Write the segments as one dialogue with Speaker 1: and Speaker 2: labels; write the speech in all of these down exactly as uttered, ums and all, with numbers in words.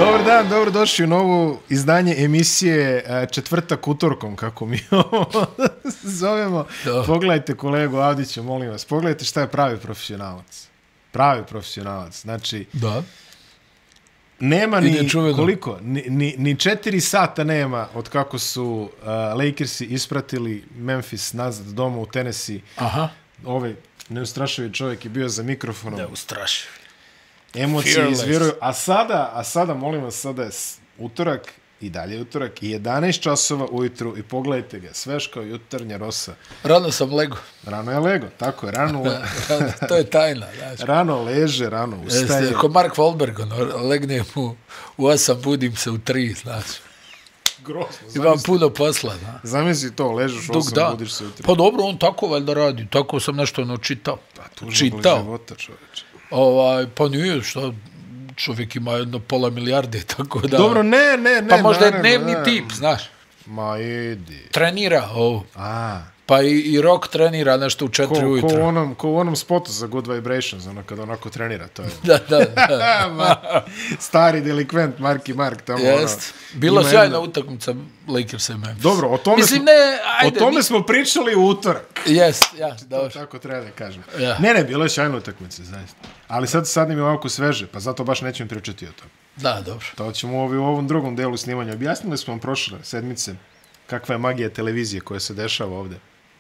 Speaker 1: Dobar dan, dobro došli u novo izdanje emisije Četvrtak utorkom, kako mi ovo zovemo. Da. Pogledajte kolegu Avdića, molim vas. Pogledajte šta je pravi profesionalac. Pravi profesionalac. Znači, da. Nema ni koliko, ni, ni, ni četiri sata nema od kako su uh, Lakersi ispratili Memphis nazad doma u Tennessee. Aha. Ovaj neustrašivi čovjek je bio za mikrofonom.
Speaker 2: Neustrašivi.
Speaker 1: Emocije izviruju. A sada, a sada, molim vas, sada je utorak i dalje utorak i jedanaest časova ujutru i pogledajte ga, svež kao jutarnja rosa.
Speaker 2: Rano sam lego.
Speaker 1: Rano je lego, tako je, rano...
Speaker 2: To je tajna. Znači.
Speaker 1: Rano leže, rano ustaje.
Speaker 2: Jeste, ko Mark Wahlberg, ono, legnem u, u osam, budim se u tri, znači.
Speaker 1: Grozno.
Speaker 2: Imam puno posla, da.
Speaker 1: Zamisli to, ležeš u osam, da. Budiš se u tri.
Speaker 2: Pa dobro, on tako valjda radi, tako sam nešto ono čitao.
Speaker 1: Pa tužno boli života, čoveče.
Speaker 2: Ovaj, pa nije, što čovjek ima jedno pola milijarde, tako da...
Speaker 1: Dobro, ne, ne, ne.
Speaker 2: Pa možda
Speaker 1: naravno,
Speaker 2: je dnevni
Speaker 1: ne.
Speaker 2: tip, znaš.
Speaker 1: Ma idi.
Speaker 2: Trenira, ovo.
Speaker 1: A.
Speaker 2: Pa i, i Rock trenira nešto u četiri
Speaker 1: ko,
Speaker 2: ujutro.
Speaker 1: Ko u onom, ko u onom spotu za Good Vibrations, ono kada onako trenira, to je...
Speaker 2: da, da, da.
Speaker 1: Ma, stari delikvent, Marky Mark, tamo
Speaker 2: Jest.
Speaker 1: ono...
Speaker 2: Bila sjajna utakmica Lakersa i Memphis.
Speaker 1: Dobro, o tome,
Speaker 2: Mislim,
Speaker 1: smo,
Speaker 2: ne, ajde,
Speaker 1: o tome
Speaker 2: mi...
Speaker 1: smo pričali u utorak.
Speaker 2: Jest, ja, dobro.
Speaker 1: To tako treba da kažem.
Speaker 2: Ja.
Speaker 1: Ne, ne, bilo je sjajna utakmica, zaista. Ali sad, sad im je ovako sveže, pa zato baš nećemo pričati o tome.
Speaker 2: Da, dobro.
Speaker 1: To ćemo u ovom drugom delu snimanja. Objasnili smo vam prošle sedmice kakva je magija televizije koja se dešava ovde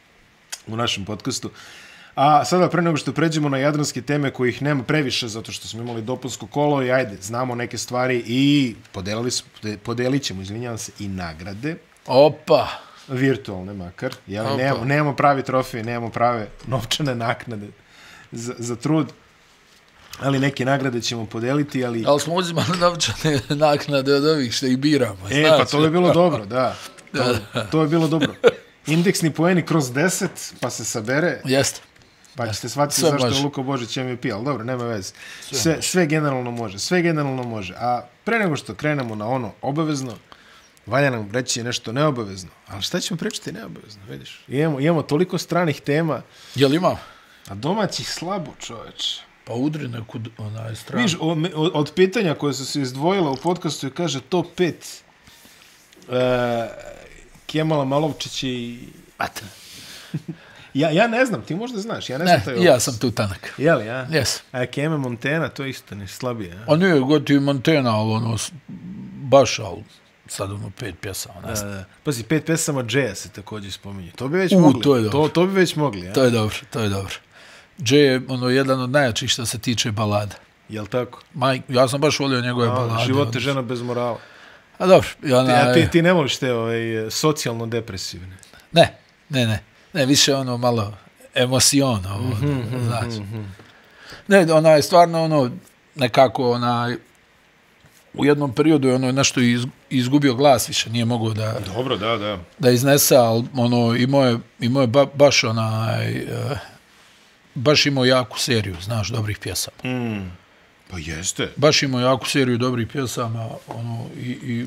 Speaker 1: u našem podcastu. A sada, pre nego što pređemo na jadranske teme kojih nema previše, zato što smo imali dopunsko kolo i ajde, znamo neke stvari i podelili, podelit ćemo, izvinjavam se, i nagrade.
Speaker 2: Opa!
Speaker 1: Virtualne makar. Jel, nemamo, nemamo pravi trofije, nemamo prave novčane naknade za, za trud. Ali neke nagrade ćemo podeliti, ali...
Speaker 2: Ali smo uzimali novčane naknade od ovih što ih biramo.
Speaker 1: E, znači. Pa to je bilo dobro, da. To, to je bilo dobro. Indeksni poeni kroz deset, pa se sabere.
Speaker 2: Jeste.
Speaker 1: Pa ćete shvatiti sve zašto može. Je Luka Božić M V P, ali dobro, nema veze. Sve, sve, sve generalno može, sve generalno može. A pre nego što krenemo na ono obavezno, valja nam reći nešto neobavezno. Ali šta ćemo pričati neobavezno, vidiš? Imamo, imamo toliko stranih tema.
Speaker 2: Jel imam?
Speaker 1: A domaćih slabo, čoveč.
Speaker 2: Pa udri neku onaj stranu.
Speaker 1: Viš, od, od pitanja koje su se izdvojila u podcastu je kaže top pet uh, Kemala Malovčića i...
Speaker 2: Ata.
Speaker 1: ja, ja ne znam, ti možda znaš, ja ne, ne znam taj opis.
Speaker 2: Ja sam tu tanak.
Speaker 1: Jeli, ja?
Speaker 2: Yes.
Speaker 1: A Keme Montana, to isto ne slabije. Ja?
Speaker 2: A nije, gotovo i Montana, ali ono, baš, ali sad ono pet pjesama, ne znam.
Speaker 1: Da, pazi, pet pjesama Jaya se također spominje. To bi već
Speaker 2: U,
Speaker 1: mogli.
Speaker 2: to je dobro.
Speaker 1: To, to bi već mogli, ja?
Speaker 2: To je dobro, to je dobro. Jay je ono, jedan od najjačih što se tiče balada.
Speaker 1: Jel' tako?
Speaker 2: Ma, ja sam baš volio njegove A, balade.
Speaker 1: Život je žena bez morala.
Speaker 2: A dobro. I ona,
Speaker 1: a ti, ti ne voliš te ovaj, socijalno depresivne?
Speaker 2: Ne, ne, ne. Ne, više ono malo emociono. Ovo, mm-hmm, znači. Mm-hmm. Ne, ona je stvarno ono, nekako onaj, u jednom periodu je ono nešto iz, izgubio glas, više nije mogao da...
Speaker 1: Dobro, da, da.
Speaker 2: Da iznese, ali ono, imao je, imao je ba, baš onaj... Uh, baš imao jaku seriju, znaš, dobrih pjesama.
Speaker 1: Mm. Pa jeste.
Speaker 2: Baš imao jaku seriju dobrih pjesama, ono, i, i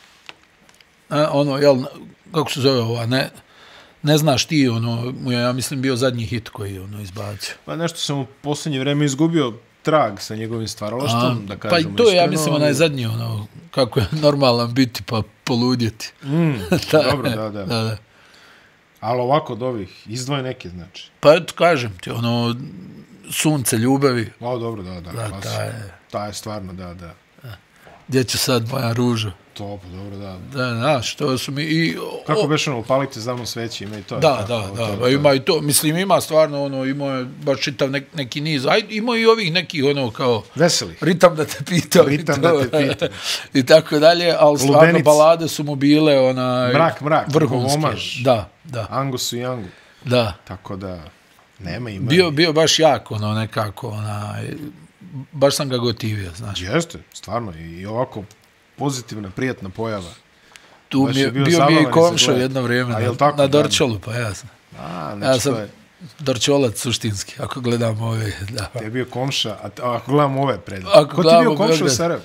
Speaker 2: a, ono, jel, kako se zove ova, ne, ne znaš ti, ono, ja mislim bio zadnji hit koji je, ono, izbacio.
Speaker 1: Pa nešto sam u posljednje vreme izgubio trag sa njegovim stvaralaštvom, da kažemo iskreno.
Speaker 2: Pa i to je, ja mislim, onaj zadnji, ono, kako je normalan biti, pa poludjeti.
Speaker 1: Mm,
Speaker 2: da,
Speaker 1: dobro, da, da. da, da. Ali ovako od ovih, izdvoje neke, znači.
Speaker 2: Pa eto, kažem ti, ono, sunce ljubavi.
Speaker 1: O, dobro, da, da.
Speaker 2: Da, ta je...
Speaker 1: Ta je stvarno, da, da.
Speaker 2: Gdje će sad moja ruža?
Speaker 1: To, pa dobro, da.
Speaker 2: Da, znaš, to su mi i...
Speaker 1: Kako o... beš ono, upalite za mnom sveći, ima i to.
Speaker 2: Da, da, da, da, ima i to. Mislim, ima stvarno, ono, imao je baš čitav nek, neki niz. Aj, imao i ovih nekih, ono, kao...
Speaker 1: Veselih.
Speaker 2: Ritam da te pitam.
Speaker 1: Ritam da te pitam.
Speaker 2: I tako dalje, ali stvarno Lubenic. Balade su mu bile, onaj...
Speaker 1: Mrak, mrak.
Speaker 2: Vrhunske.
Speaker 1: Omaž.
Speaker 2: Da, da.
Speaker 1: Angusu i Angu.
Speaker 2: Da.
Speaker 1: Tako da, nema ima.
Speaker 2: Bio, bio baš jak, ono, nekako, onaj... Baš sam ga gotivio, znaš.
Speaker 1: Jeste, stvarno. I ovako pozitivna, prijatna pojava.
Speaker 2: Tu mi je, bio, bio mi je komšo jedno vrijeme na, tako, na Dorčolu, pa ja sam.
Speaker 1: A,
Speaker 2: ja sam
Speaker 1: je...
Speaker 2: Dorčolac suštinski, ako gledam ove. Da.
Speaker 1: Te je bio komša, a, a ako gledam ove pred.
Speaker 2: Ako
Speaker 1: Ko ti je bio komša u Sarajevu?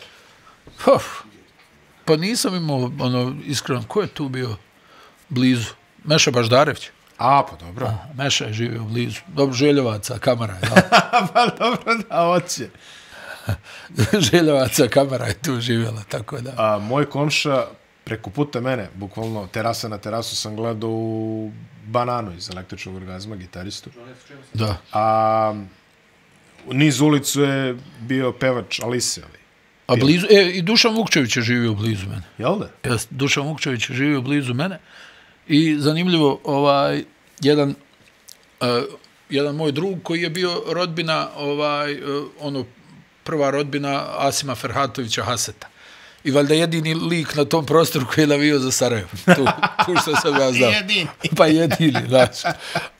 Speaker 2: Pa nisam imao, ono, iskreno, ko je tu bio blizu? Meša Baždarević.
Speaker 1: A, pa dobro. A,
Speaker 2: Meša je živio blizu. Dobro, Željevaca, Kamara.
Speaker 1: pa dobro, da, hoće.
Speaker 2: Željevaca, kamera je tu živjela, tako da.
Speaker 1: A moj komša preko puta mene, bukvalno terasa na terasu sam gledao u Bananu iz Električnog orgazma, gitaristu.
Speaker 2: Da.
Speaker 1: A niz ulicu je bio pevač Alise.
Speaker 2: A blizu, e, i Dušan Vukčević je živio blizu mene.
Speaker 1: Jel da?
Speaker 2: Jes, Dušan Vukčević je živio blizu mene. I zanimljivo, ovaj, jedan, uh, jedan moj drug koji je bio rodbina, ovaj, uh, ono, prva rodbina Asima Ferhatovića Haseta. I valjda jedini lik na tom prostoru koji je navio za Sarajevo. Tu, tu što sam ja znao.
Speaker 1: Jedini.
Speaker 2: Pa jedini, znači.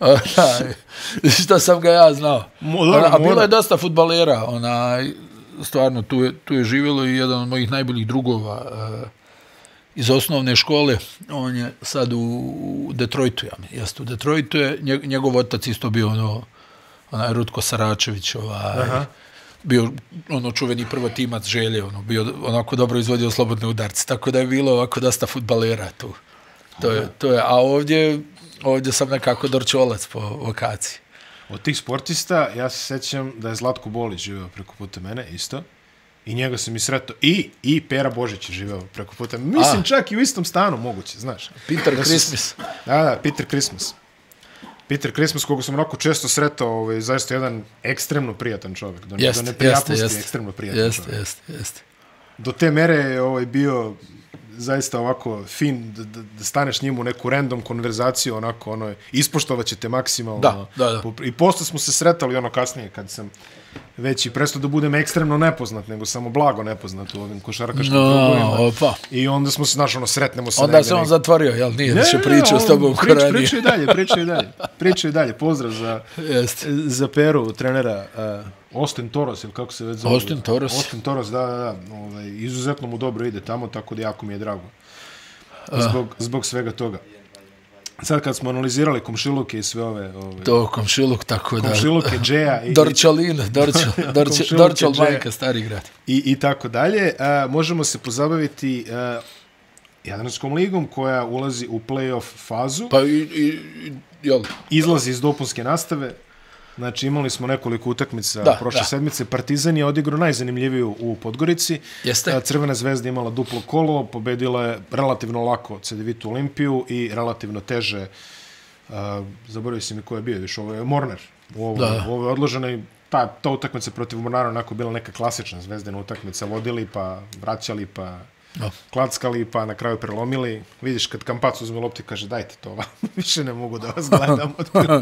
Speaker 2: Što sam ga ja znao.
Speaker 1: Mora,
Speaker 2: a bilo je dosta fudbalera, onaj, stvarno, tu je, tu je živjelo i jedan od mojih najboljih drugova uh, iz osnovne škole. On je sad u Detroitu, ja mi. Jeste, u Detroitu je, njegov otac isto bio ono, onaj Rutko Saračević, ovaj, aha, bio ono čuveni prvotimac Želje, ono, bio onako dobro izvodio slobodne udarce, tako da je bilo ovako dosta fudbalera tu. To je, to je, a ovdje, ovdje sam nekako dorčolac po vokaciji.
Speaker 1: Od tih sportista, ja se sećam da je Zlatko Bolić živeo preko puta mene, isto. I njega sam i sretao. I, i Pera Božić je živeo preko puta. Mislim, a, čak i u istom stanu moguće, znaš.
Speaker 2: Peter
Speaker 1: da
Speaker 2: Christmas.
Speaker 1: Da, da, Peter Christmas. Peter Christmas, koga sam onako često sretao, ovaj, zaista jedan ekstremno prijatan čovjek. Do,
Speaker 2: jest,
Speaker 1: do neprijatnosti
Speaker 2: jest,
Speaker 1: ekstremno prijatan
Speaker 2: jest,
Speaker 1: čovjek.
Speaker 2: Jeste, jeste.
Speaker 1: Do te mere je ovaj, bio zaista ovako fin, da, da, da staneš njim u neku random konverzaciju, onako, ono, ispoštovat ćete maksimalno.
Speaker 2: Da, da, da.
Speaker 1: I posle smo se sretali ono kasnije, kad sam već i prestao da budem ekstremno nepoznat, nego samo blago nepoznat u ovim košarkaškim
Speaker 2: no,
Speaker 1: krugovima.
Speaker 2: Opa.
Speaker 1: I onda smo se, znaš, ono, sretnemo se.
Speaker 2: Onda se on nek... zatvorio, jel nije? Ne, više pričao s tobom
Speaker 1: prič, priča i dalje, priča i dalje. Priča i dalje. Pozdrav za, za Peru, trenera uh, Austin Toros, ili kako se već zove?
Speaker 2: Austin Toros.
Speaker 1: Austin Toros, da, da, da. Ovaj, izuzetno mu dobro ide tamo, tako da jako mi je drago. Zbog, uh. zbog svega toga. Sad kad smo analizirali komšiluke i sve ove... ove
Speaker 2: to komšiluk, tako da...
Speaker 1: Komšiluke, Džeja... i
Speaker 2: Dorčalina, Dorčal, Dorčal, Dorčal majka, stari grad.
Speaker 1: I, i tako dalje. A, možemo se pozabaviti a, Jadranskom ligom koja ulazi u play-off fazu.
Speaker 2: Pa i... i jel?
Speaker 1: Izlazi iz dopunske nastave. Znači, imali smo nekoliko utakmica
Speaker 2: da,
Speaker 1: prošle
Speaker 2: da.
Speaker 1: sedmice. Partizan je odigrao najzanimljiviju u Podgorici.
Speaker 2: Jeste.
Speaker 1: Crvena zvezda imala duplo kolo, pobedila je relativno lako Cedevitu Olimpiju i relativno teže, uh, zaboravio si mi ko je bio, viš, ovo je Mornar. U ovo, da. U ovo je odložena i ta, ta utakmica protiv Mornara onako bila neka klasična zvezdena utakmica. Vodili, pa vraćali, pa da. Klackali, pa na kraju prelomili. Vidiš, kad Kampac uzme lopti, kaže, dajte to, više ne mogu da vas gledam.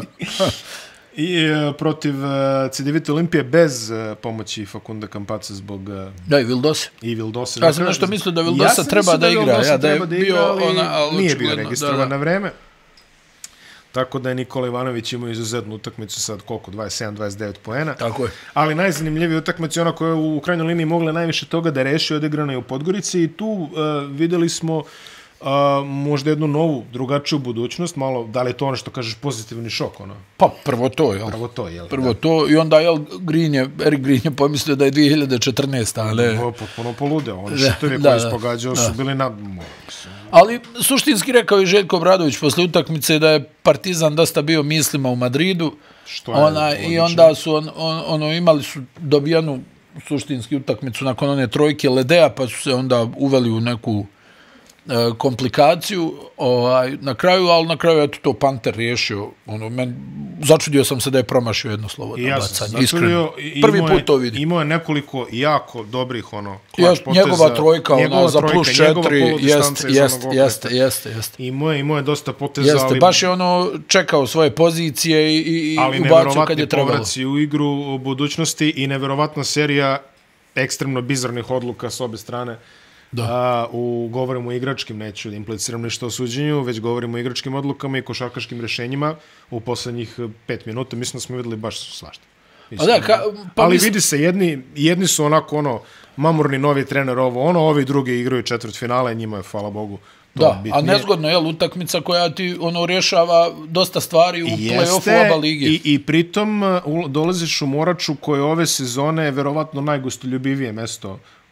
Speaker 1: I uh, protiv uh, Cedevite Olimpije bez uh, pomoći Fakunda Kampaca zbog... Uh,
Speaker 2: da, i Vildose.
Speaker 1: I Vildose.
Speaker 2: Ja sam nešto mislio da Vildosa ja treba da, da igra. Ja, da je bio
Speaker 1: igra, ali
Speaker 2: ona, ali
Speaker 1: nije bio registrovan
Speaker 2: da, da.
Speaker 1: na vreme. Tako da je Nikola Ivanović imao izuzetnu utakmicu sad koliko, dvadeset sedam dvadeset devet poena.
Speaker 2: Tako je.
Speaker 1: Ali najzanimljivija utakmica je ona koja je u krajnjoj liniji mogla najviše toga da reši, odigrana je u Podgorici i tu uh, videli smo Uh, možda jednu novu, drugačiju budućnost, malo, da li je to ono što kažeš pozitivni šok, ono?
Speaker 2: Pa, prvo to, jel?
Speaker 1: Prvo to, jel?
Speaker 2: Prvo da. To, i onda, jel, Grinje, Erik Grinje pomislio da je dvije hiljade četrnaesta, ali...
Speaker 1: Ovo, potpuno poludeo, oni šutevi koji ispogađao su bili na...
Speaker 2: Ali, suštinski rekao i Željko Obradović posle utakmice da je Partizan dosta bio mislima u Madridu,
Speaker 1: što je
Speaker 2: ona, i onda su, on, on, ono, imali su dobijanu suštinski utakmicu nakon one trojke Ledea, pa su se onda uveli u neku komplikaciju ovaj, na kraju, ali na kraju eto to Panter riješio. Ono, men, začudio sam se da je promašio jedno slobodno
Speaker 1: ja
Speaker 2: bacanje. Iskreno. Prvi put to vidim.
Speaker 1: Imao je nekoliko jako dobrih ono,
Speaker 2: klač poteza. Njegova trojka njegova ona, za plus četiri. Jeste, jeste, jeste, jeste, jeste.
Speaker 1: Imao je, imao je dosta poteza.
Speaker 2: Jeste,
Speaker 1: ali...
Speaker 2: baš je ono čekao svoje pozicije i, i, i ubacio kad je trebalo. Ali
Speaker 1: neverovatni u igru u budućnosti i neverovatna serija ekstremno bizarnih odluka s obe strane. Da. A, u, govorimo o igračkim, neću da impliciram ništa o suđenju, već govorimo o igračkim odlukama i košarkaškim rešenjima u poslednjih pet minuta. Mislim da smo videli baš svašta.
Speaker 2: A da, ka, pa
Speaker 1: ali
Speaker 2: mislim...
Speaker 1: vidi se, jedni, jedni su onako ono, mamurni novi trener ovo, ono, ovi drugi igraju četvrt finale, njima je, hvala Bogu, to
Speaker 2: da,
Speaker 1: bitnije.
Speaker 2: a nezgodno je utakmica koja ti ono rješava dosta stvari u play-offu oba lige.
Speaker 1: I, i pritom dolaziš u Moraču koje ove sezone je verovatno najgostoljubivije mesto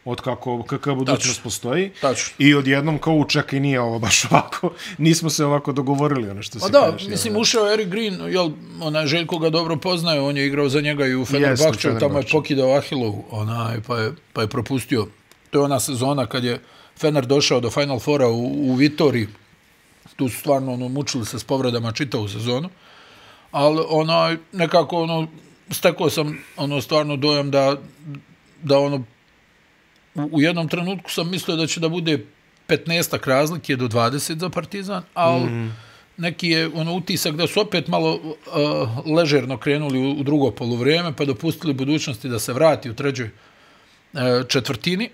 Speaker 1: od kako K K budućnost postoji.
Speaker 2: Tačno.
Speaker 1: I odjednom kao čekaj, nije ovo baš ovako, nismo se ovako dogovorili, ono što se
Speaker 2: da,
Speaker 1: kažeš.
Speaker 2: mislim,
Speaker 1: jel,
Speaker 2: ušao Eric Green, jel, onaj Željko ga dobro poznaje, on je igrao za njega i u Fenerbahčevu, yes, tamo je pokidao Ahilovu, onaj, pa je, pa je propustio. To je ona sezona kad je Fener došao do Final Fora u, u Vitoriji, tu su stvarno ono, mučili se s povredama čitavu sezonu, ali onaj, nekako ono, stekao sam ono stvarno dojam da, da ono, u, u jednom trenutku sam mislio da će da bude petnaestak razlike do dvadeset za Partizan, ali mm. neki je ono utisak da su opet malo uh, ležerno krenuli u, u drugo poluvrijeme, pa dopustili budućnosti da se vrati u trećoj uh, četvrtini.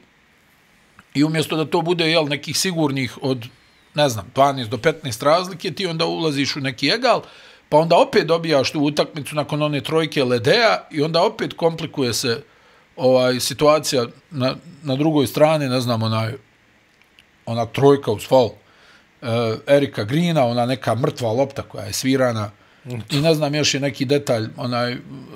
Speaker 2: I umjesto da to bude jel, nekih sigurnih od, ne znam, dvanaest do petnaest razlike, ti onda ulaziš u neki egal, pa onda opet dobijaš tu utakmicu nakon one trojke Ledea i onda opet komplikuje se ovaj situacija na, na drugoj strani, ne znam, onaj, ona trojka uz faul uh, Erika Greena, ona neka mrtva lopta koja je svirana i ne znam, još je neki detalj, onaj, uh,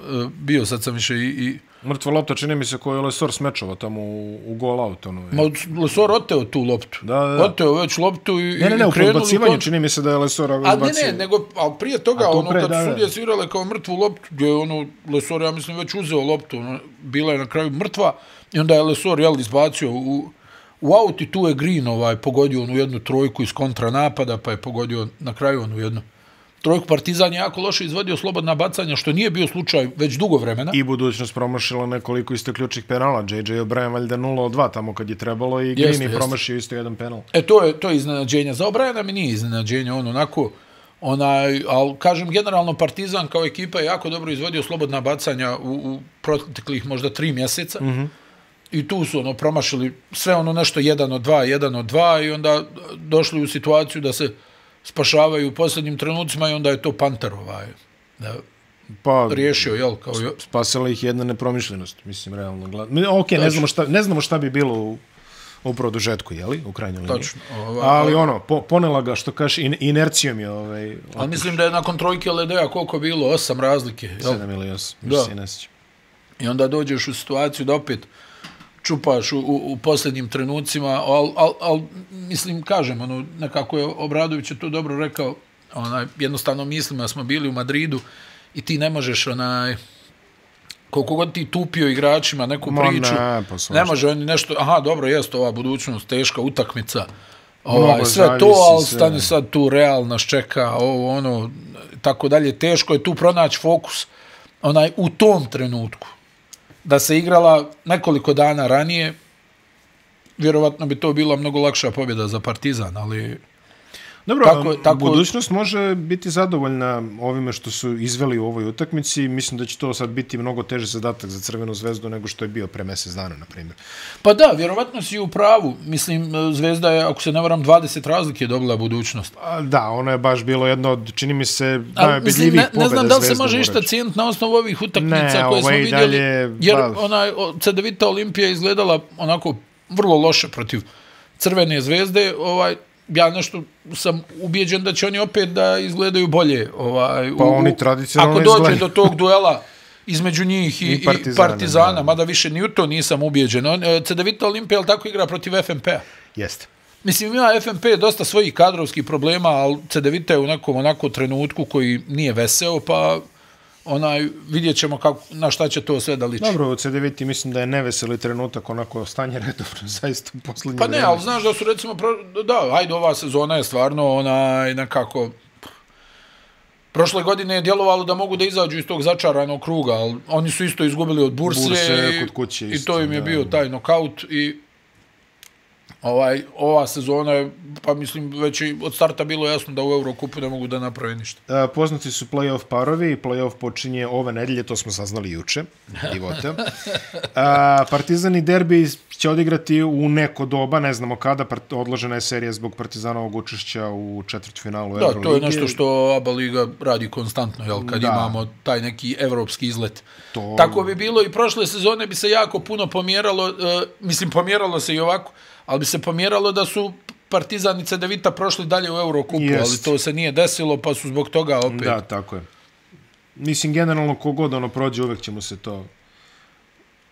Speaker 2: bio sad sam više i, i
Speaker 1: mrtva lopta, čini mi se koju je Lesor smečava tamo u, u gol out. Ono,
Speaker 2: ma, Lesor oteo tu loptu.
Speaker 1: Da, da, da.
Speaker 2: Oteo već loptu i,
Speaker 1: ne, ne, ne,
Speaker 2: i
Speaker 1: u podbacivanju
Speaker 2: kon...
Speaker 1: čini mi se da je Lesor izbacio.
Speaker 2: A ne, ne, nego, ali prije toga, ono,
Speaker 1: pre,
Speaker 2: kad
Speaker 1: da,
Speaker 2: sudije svirale kao mrtvu loptu, gdje je ono, Lesor, ja mislim, već uzeo loptu, ono, bila je na kraju mrtva i onda je Lesor, jel, izbacio u, u aut i tu je Green ovaj, pogodio onu jednu trojku iz kontranapada, pa je pogodio na kraju onu jednu trojku. Partizan je jako loše izvodio slobodna bacanja, što nije bio slučaj već dugo vremena.
Speaker 1: I budućnost promašila nekoliko isto ključnih penala. J J O'Brien valjda nula od dva tamo kad je trebalo i Green je promašio isto jedan penal.
Speaker 2: E, to je, to je iznenađenje. Za O'Briena mi nije iznenađenje, on onako, onaj, ali kažem, generalno Partizan kao ekipa je jako dobro izvodio slobodna bacanja u, u proteklih možda tri mjeseca. Mm-hmm. I tu su ono promašili sve ono nešto jedan od dva, jedan od dva i onda došli u situaciju da se spašavaju u posljednjim trenucima i onda je to Panter ovaj, da, pa, riješio, jel? Kao...
Speaker 1: Spasila ih jedna nepromišljenost, mislim, realno. Gled... Ok, ne znamo, šta, ne znamo šta bi bilo u, u produžetku, jeli? U krajnjoj liniji.
Speaker 2: Točno. Ovaj,
Speaker 1: ali ono, po, ponela ga, što kažeš, in, inercijom je ovaj...
Speaker 2: Ali mislim da je nakon trojke Ledea koliko bilo? Osam razlike, jel?
Speaker 1: Sedam ili osam, mislim, se
Speaker 2: I onda dođeš u situaciju da opet čupaš u, u, u posljednjim trenucima, ali al, al, mislim, kažem, ono, nekako je Obradović je to dobro rekao, onaj, jednostavno mislim da smo bili u Madridu i ti ne možeš, onaj, koliko god ti tupio igračima neku
Speaker 1: Ma
Speaker 2: priču,
Speaker 1: ne,
Speaker 2: ne može oni nešto, aha, dobro, jest ova budućnost, teška utakmica, ovaj, sve to, ali stani sad tu, Real nas čeka, ovo, ono, tako dalje, teško je tu pronaći fokus, onaj, u tom trenutku. Da se igrala nekoliko dana ranije, vjerovatno bi to bila mnogo lakša pobjeda za Partizan, ali...
Speaker 1: Dobro, tako, tako... budućnost može biti zadovoljna ovime što su izveli u ovoj utakmici. Mislim da će to sad biti mnogo teže zadatak za Crvenu zvezdu nego što je bio pre mjesec dana, na primjer.
Speaker 2: Pa da, vjerovatno si u pravu. Mislim, Zvezda je, ako se ne varam, dvadeset razlike dobila budućnost.
Speaker 1: A, da, ono je baš bilo jedno od, čini mi se, najbidljivih pobjeda Zvezda.
Speaker 2: Ne znam da li se može išta cijeniti na osnovu ovih utakmica ne, koje smo vidjeli. Dalje, jer ba... onaj, Cedevita Olimpija izgledala onako vrlo loše protiv Crvene zvezde, ovaj, ja nešto sam ubijeđen da će oni opet da izgledaju bolje. Ovaj,
Speaker 1: pa
Speaker 2: u,
Speaker 1: oni tradicionalno
Speaker 2: ako dođe
Speaker 1: izgledaju.
Speaker 2: do tog duela između njih i, I Partizana, i partizana mada više ni u to nisam ubijeđen. On, Cedevita Olimpija, ali tako igra protiv F M P-a?
Speaker 1: Jeste.
Speaker 2: Mislim, ima F M P dosta svojih kadrovskih problema, ali Cedevita je u nekom onako trenutku koji nije veseo, pa onaj, vidjet ćemo kako, na šta će to sve da liči.
Speaker 1: Dobro, u C D V T mislim da je neveseli trenutak, onako stanje redovno, zaista u posljednje
Speaker 2: Pa ne, vreme. Ali znaš da su recimo, da, ajde, ova sezona je stvarno onaj, nekako, prošle godine je djelovalo da mogu da izađu iz tog začaranog kruga, ali oni su isto izgubili od Burse,
Speaker 1: Burse kod kuće
Speaker 2: i,
Speaker 1: isto,
Speaker 2: i to im je
Speaker 1: da,
Speaker 2: bio taj nokaut i ovaj, ova sezona je, pa mislim, već i od starta bilo jasno da u Eurokupu ne mogu da naprave ništa.
Speaker 1: A, poznati su play-off parovi i play-off počinje ove nedelje, to smo saznali juče. Divote. A, Partizan i derbi će odigrati u neko doba, ne znamo kada, odložena je serija zbog Partizanovog učešća u četvrtfinalu Euroligi.
Speaker 2: Da, to je nešto što A B A Liga radi konstantno, jel, kad da. imamo taj neki evropski izlet. To... Tako bi bilo i prošle sezone bi se jako puno pomjeralo, uh, mislim, pomjeralo se i ovako, ali bi se pomjeralo da su Partizan i Cedevita prošli dalje u Eurokupu, Jest. ali to se nije desilo, pa su zbog toga opet...
Speaker 1: Da, tako je. Mislim, generalno, kogod ono prođe, uvek ćemo se to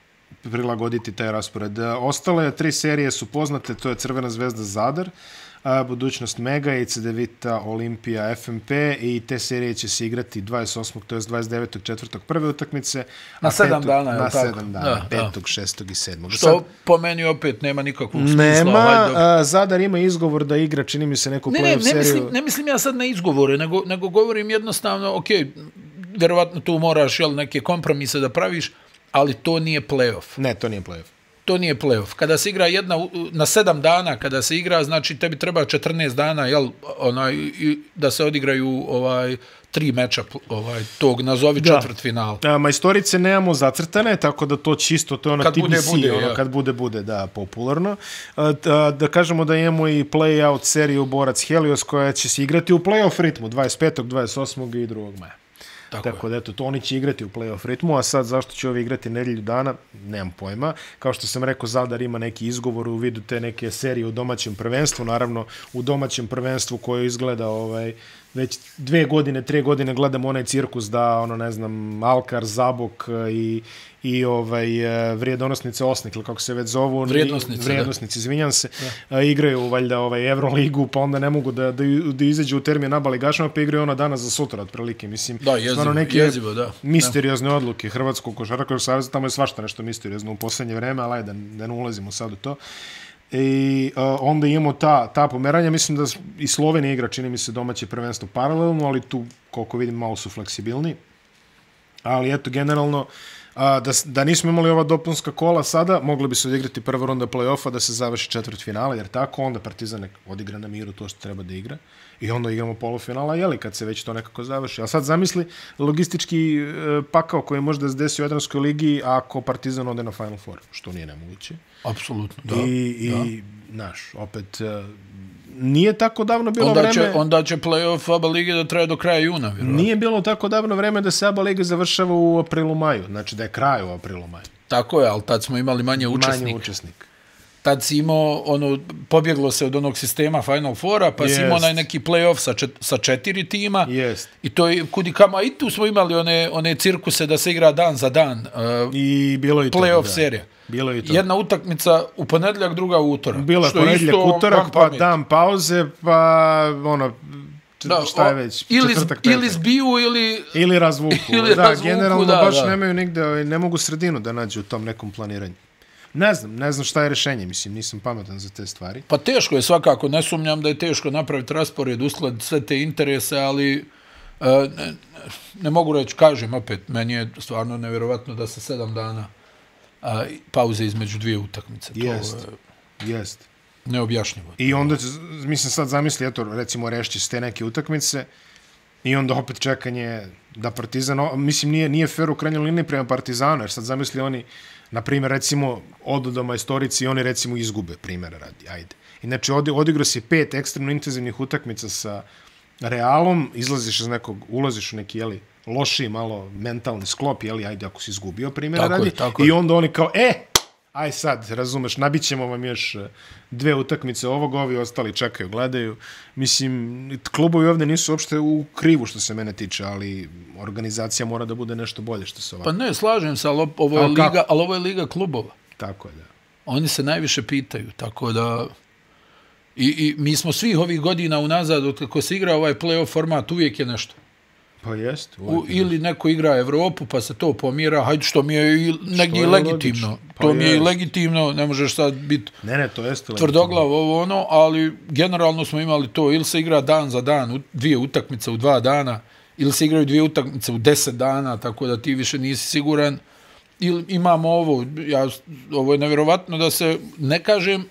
Speaker 1: prilagoditi taj raspored. Ostale tri serije su poznate, to je Crvena zvezda Zadar, budućnost Mega i Cedevita Olimpija F M P i te serije će se igrati dvadeset osmog to je dvadeset devetog četvrtog prve utakmice.
Speaker 2: Na sedam dana, je
Speaker 1: Na
Speaker 2: tako?
Speaker 1: sedam dana, da, petog, šestog i sedmog.
Speaker 2: Što sad, po meni opet nema nikakvog smisla.
Speaker 1: Nema,
Speaker 2: Hajde.
Speaker 1: Zadar ima izgovor da igra, čini mi se neku
Speaker 2: ne,
Speaker 1: playoff
Speaker 2: ne, ne
Speaker 1: seriju.
Speaker 2: mislim, ne mislim ja sad na izgovore, nego, nego govorim jednostavno, ok, vjerovatno tu moraš jel, neke kompromise da praviš, ali to nije playoff.
Speaker 1: Ne, to nije playoff.
Speaker 2: To nije playoff. Kada se igra jedna na sedam dana, kada se igra, znači tebi treba četrnaest dana, jel, onaj, da se odigraju ovaj tri meča ovaj tog nazovi
Speaker 1: da.
Speaker 2: četvrtfinal.
Speaker 1: A, majstorice nemamo zacrtane, tako da to čisto, to je ono
Speaker 2: kad
Speaker 1: T B C,
Speaker 2: bude, bude,
Speaker 1: ono
Speaker 2: ja.
Speaker 1: kad bude, bude, da, popularno. A, da, da kažemo da imamo i play-out seriju Borac Helios koja će se igrati u play-off ritmu dvadeset petog, dvadeset osmog i drugog maja. Tako, Tako da, eto, to oni će igrati u play-off ritmu, a sad zašto će ovi igrati nedelju dana, nemam pojma. Kao što sam rekao, Zadar ima neki izgovor u vidu te neke serije u domaćem prvenstvu, naravno u domaćem prvenstvu koje izgleda ovaj, već dve godine, tre godine gledamo onaj cirkus da, ono, ne znam, Alkar, Zabok i, i ovaj, vrijedonosnice Osnik, ili kako se već zovu.
Speaker 2: Vrijednosnice,
Speaker 1: Vrijednosnici, izvinjam se. Da. Igraju, valjda, ovaj, Euroligu, pa onda ne mogu da, da, da izađu u termin naba ligašama, pa igraju ono danas za sutra, otprilike. Mislim,
Speaker 2: da, jezivo,
Speaker 1: neke
Speaker 2: jezivo, da.
Speaker 1: misteriozne da. odluke Hrvatskog košarkaškog saveza, tamo je svašta nešto misteriozno u poslednje vreme, ali da, da ne ulazimo sad u to. I uh, onda imamo ta, ta pomeranja, mislim da i Slovenija igra, čini mi se, domaće prvenstvo paralelno, ali tu, koliko vidim, malo su fleksibilni. Ali eto, generalno, a, da, da nismo imali ova dopunska kola sada, mogli bi se odigrati prva runda play-offa da se završi četvrt finala, jer tako onda Partizan odigra na miru to što treba da igra. I onda igramo polufinala, jeli, kad se već to nekako završi. A sad zamisli logistički e, pakao koji može da se desi u Jadranskoj ligi ako Partizan ode na Final Four, što nije nemoguće.
Speaker 2: Apsolutno, da.
Speaker 1: I, i
Speaker 2: da.
Speaker 1: naš, opet, e, nije tako davno bilo
Speaker 2: onda
Speaker 1: vreme...
Speaker 2: Će, onda će play-off A B A lige da traje do kraja juna, vjerovatno.
Speaker 1: Nije bilo tako davno vreme da se A B A liga završava u aprilu-maju, znači da je kraj u aprilu-maju.
Speaker 2: Tako je, ali tad smo imali manje učesnika.
Speaker 1: Manje učesnika.
Speaker 2: Tad si imao, ono, pobjeglo se od onog sistema Final Fora, pa yes. si imao onaj neki play-off sa, čet, sa četiri tima.
Speaker 1: Yes.
Speaker 2: I to je kudi kama, i tu smo imali one, one cirkuse da se igra dan za dan. Uh,
Speaker 1: I bilo i to.
Speaker 2: Play-off
Speaker 1: da.
Speaker 2: serija.
Speaker 1: Bilo i to.
Speaker 2: Jedna utakmica u ponedjeljak, druga u utorak.
Speaker 1: Bila ponedjeljak, utorak, pa dan pauze, pa ono... Da, šta je već,
Speaker 2: ili,
Speaker 1: četvrtak, petak.
Speaker 2: Ili zbiju, ili...
Speaker 1: Ili razvuku.
Speaker 2: ili
Speaker 1: da,
Speaker 2: razvuku,
Speaker 1: generalno
Speaker 2: da,
Speaker 1: baš
Speaker 2: da.
Speaker 1: nemaju nigde, ne mogu sredinu da nađu u tom nekom planiranju. Ne znam, ne znam šta je rešenje, mislim, nisam pametan za te stvari.
Speaker 2: Pa teško je svakako, ne sumnjam da je teško napraviti raspored, uskladiti sve te interese, ali uh, ne, ne mogu reći, kažem opet, meni je stvarno nevjerovatno da se sedam dana uh, pauze između dvije utakmice.
Speaker 1: Jest,
Speaker 2: to, uh,
Speaker 1: jest.
Speaker 2: Neobjašnjivo.
Speaker 1: I onda, mislim, sad zamisli, eto, recimo, rešći se te neke utakmice i onda opet čekanje da Partizan, mislim, nije, nije fair u krajnjoj liniji prema Partizanu, jer sad zamisli oni, na primjer, recimo, odu do majstorici i oni, recimo, izgube, primjera radi, ajde. Inače, od, odigrao si pet ekstremno intenzivnih utakmica sa Realom, izlaziš iz nekog, ulaziš u neki, jeli, lošiji malo mentalni sklop, jeli, ajde, ako si izgubio, primjera
Speaker 2: tako
Speaker 1: radi,
Speaker 2: je, tako
Speaker 1: i
Speaker 2: je.
Speaker 1: onda oni kao, e, aj sad, razumeš, nabićemo vam još dve utakmice ovog, ovi ostali čekaju, gledaju. Mislim, klubovi ovdje nisu uopšte u krivu što se mene tiče, ali organizacija mora da bude nešto bolje što se ovako.
Speaker 2: Pa ne, slažem se, ali ovo je, liga, ali ovo je liga klubova.
Speaker 1: Tako je, da.
Speaker 2: Oni se najviše pitaju, tako da... I, i mi smo svih ovih godina unazad, od kako se igra ovaj play-off format, uvijek je nešto.
Speaker 1: Pa jest.
Speaker 2: U, ili neko igra Evropu, pa se to pomira, hajde što mi je i negdje je legitimno. Pa to mi je i legitimno, ne možeš sad biti
Speaker 1: ne, ne, to jeste
Speaker 2: tvrdoglav ovo ono, ali generalno smo imali to, ili se igra dan za dan, dvije utakmice u dva dana, ili se igraju dvije utakmice u deset dana, tako da ti više nisi siguran. Ili imamo ovo, ja, ovo je nevjerovatno da se, ne kažem,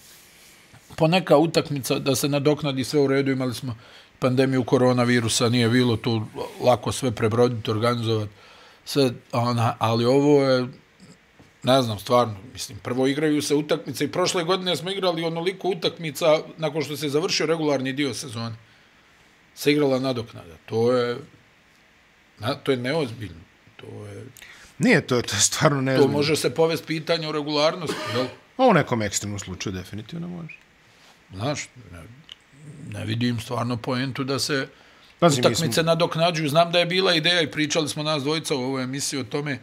Speaker 2: poneka utakmica da se nadoknadi sve u redu, imali smo pandemiju koronavirusa, nije bilo tu lako sve prebroditi, organizovati, sve, ona, ali ovo je, ne znam, stvarno, mislim, prvo igraju se utakmice i prošle godine smo igrali onoliko utakmica nakon što se završio regularni dio sezone. Se igrala nadoknada. To je, na, to je neozbiljno. To je...
Speaker 1: Nije, to je, to je stvarno neozbiljno.
Speaker 2: To može se povesti pitanje o regularnosti, jel?
Speaker 1: A u nekom ekstremnom slučaju definitivno može.
Speaker 2: Znaš, ne, ne vidim stvarno poentu da se
Speaker 1: Pazi,
Speaker 2: utakmice
Speaker 1: smo...
Speaker 2: nadoknađuju. Znam da je bila ideja i pričali smo nas dvojica u ovoj emisiji o tome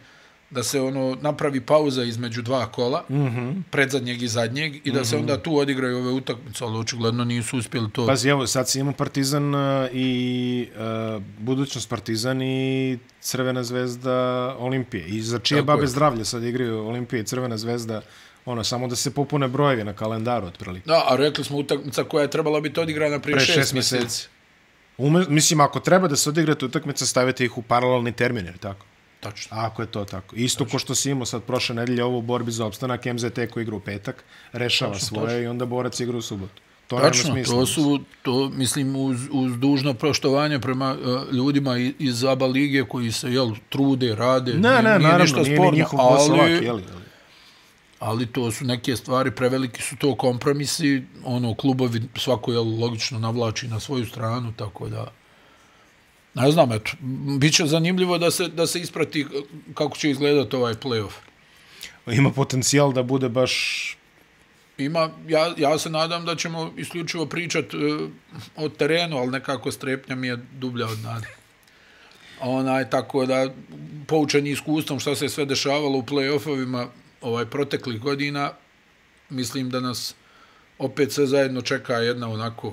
Speaker 2: da se ono napravi pauza između dva kola,
Speaker 1: mm-hmm.
Speaker 2: predzadnjeg i zadnjeg, i da mm-hmm. se onda tu odigraju ove utakmice, ali očigledno nisu uspjeli to.
Speaker 1: Pazi, evo, sad si imao Partizan uh, i uh, budućnost Partizan i Crvena zvezda Olimpije. I za čije Tako babe je. zdravlje sad igraju Olimpije i Crvena zvezda, ono, samo da se popune brojevi na kalendaru, otprilike.
Speaker 2: Da, a rekli smo utakmica koja je trebala biti odigrana prije, prije šest mjeseci.
Speaker 1: Ume, mislim, ako treba da se odigrate utakmice, stavite ih u paralelni termin, jer tako?
Speaker 2: Tačno.
Speaker 1: Ako je to tako. Isto ko što si imao sad prošle nedelje ovo u borbi za opstanak, M Z T koji igra u petak, rešava tačno, svoje tačno. I onda Borac igra u subotu. To
Speaker 2: tačno, to su, to mislim, uz, uz dužno proštovanje prema uh, ljudima iz A B A lige koji se, jel, trude, rade.
Speaker 1: Ne, ne, nije naravno, ništa nije sporno, njihov ali, jel, jel.
Speaker 2: ali to su neke stvari, preveliki su to kompromisi, ono, klubovi svako, jel, logično navlači na svoju stranu, tako da... Ne znam, eto, bit će zanimljivo da se, da se isprati kako će izgledati ovaj play-off.
Speaker 1: Ima potencijal da bude baš...
Speaker 2: Ima, ja, ja se nadam da ćemo isključivo pričati uh, o terenu, ali nekako strepnja mi je dublja od nade. Onaj, tako da, poučeni iskustvom šta se sve dešavalo u play-offovima ovaj, proteklih godina, mislim da nas opet sve zajedno čeka jedna onako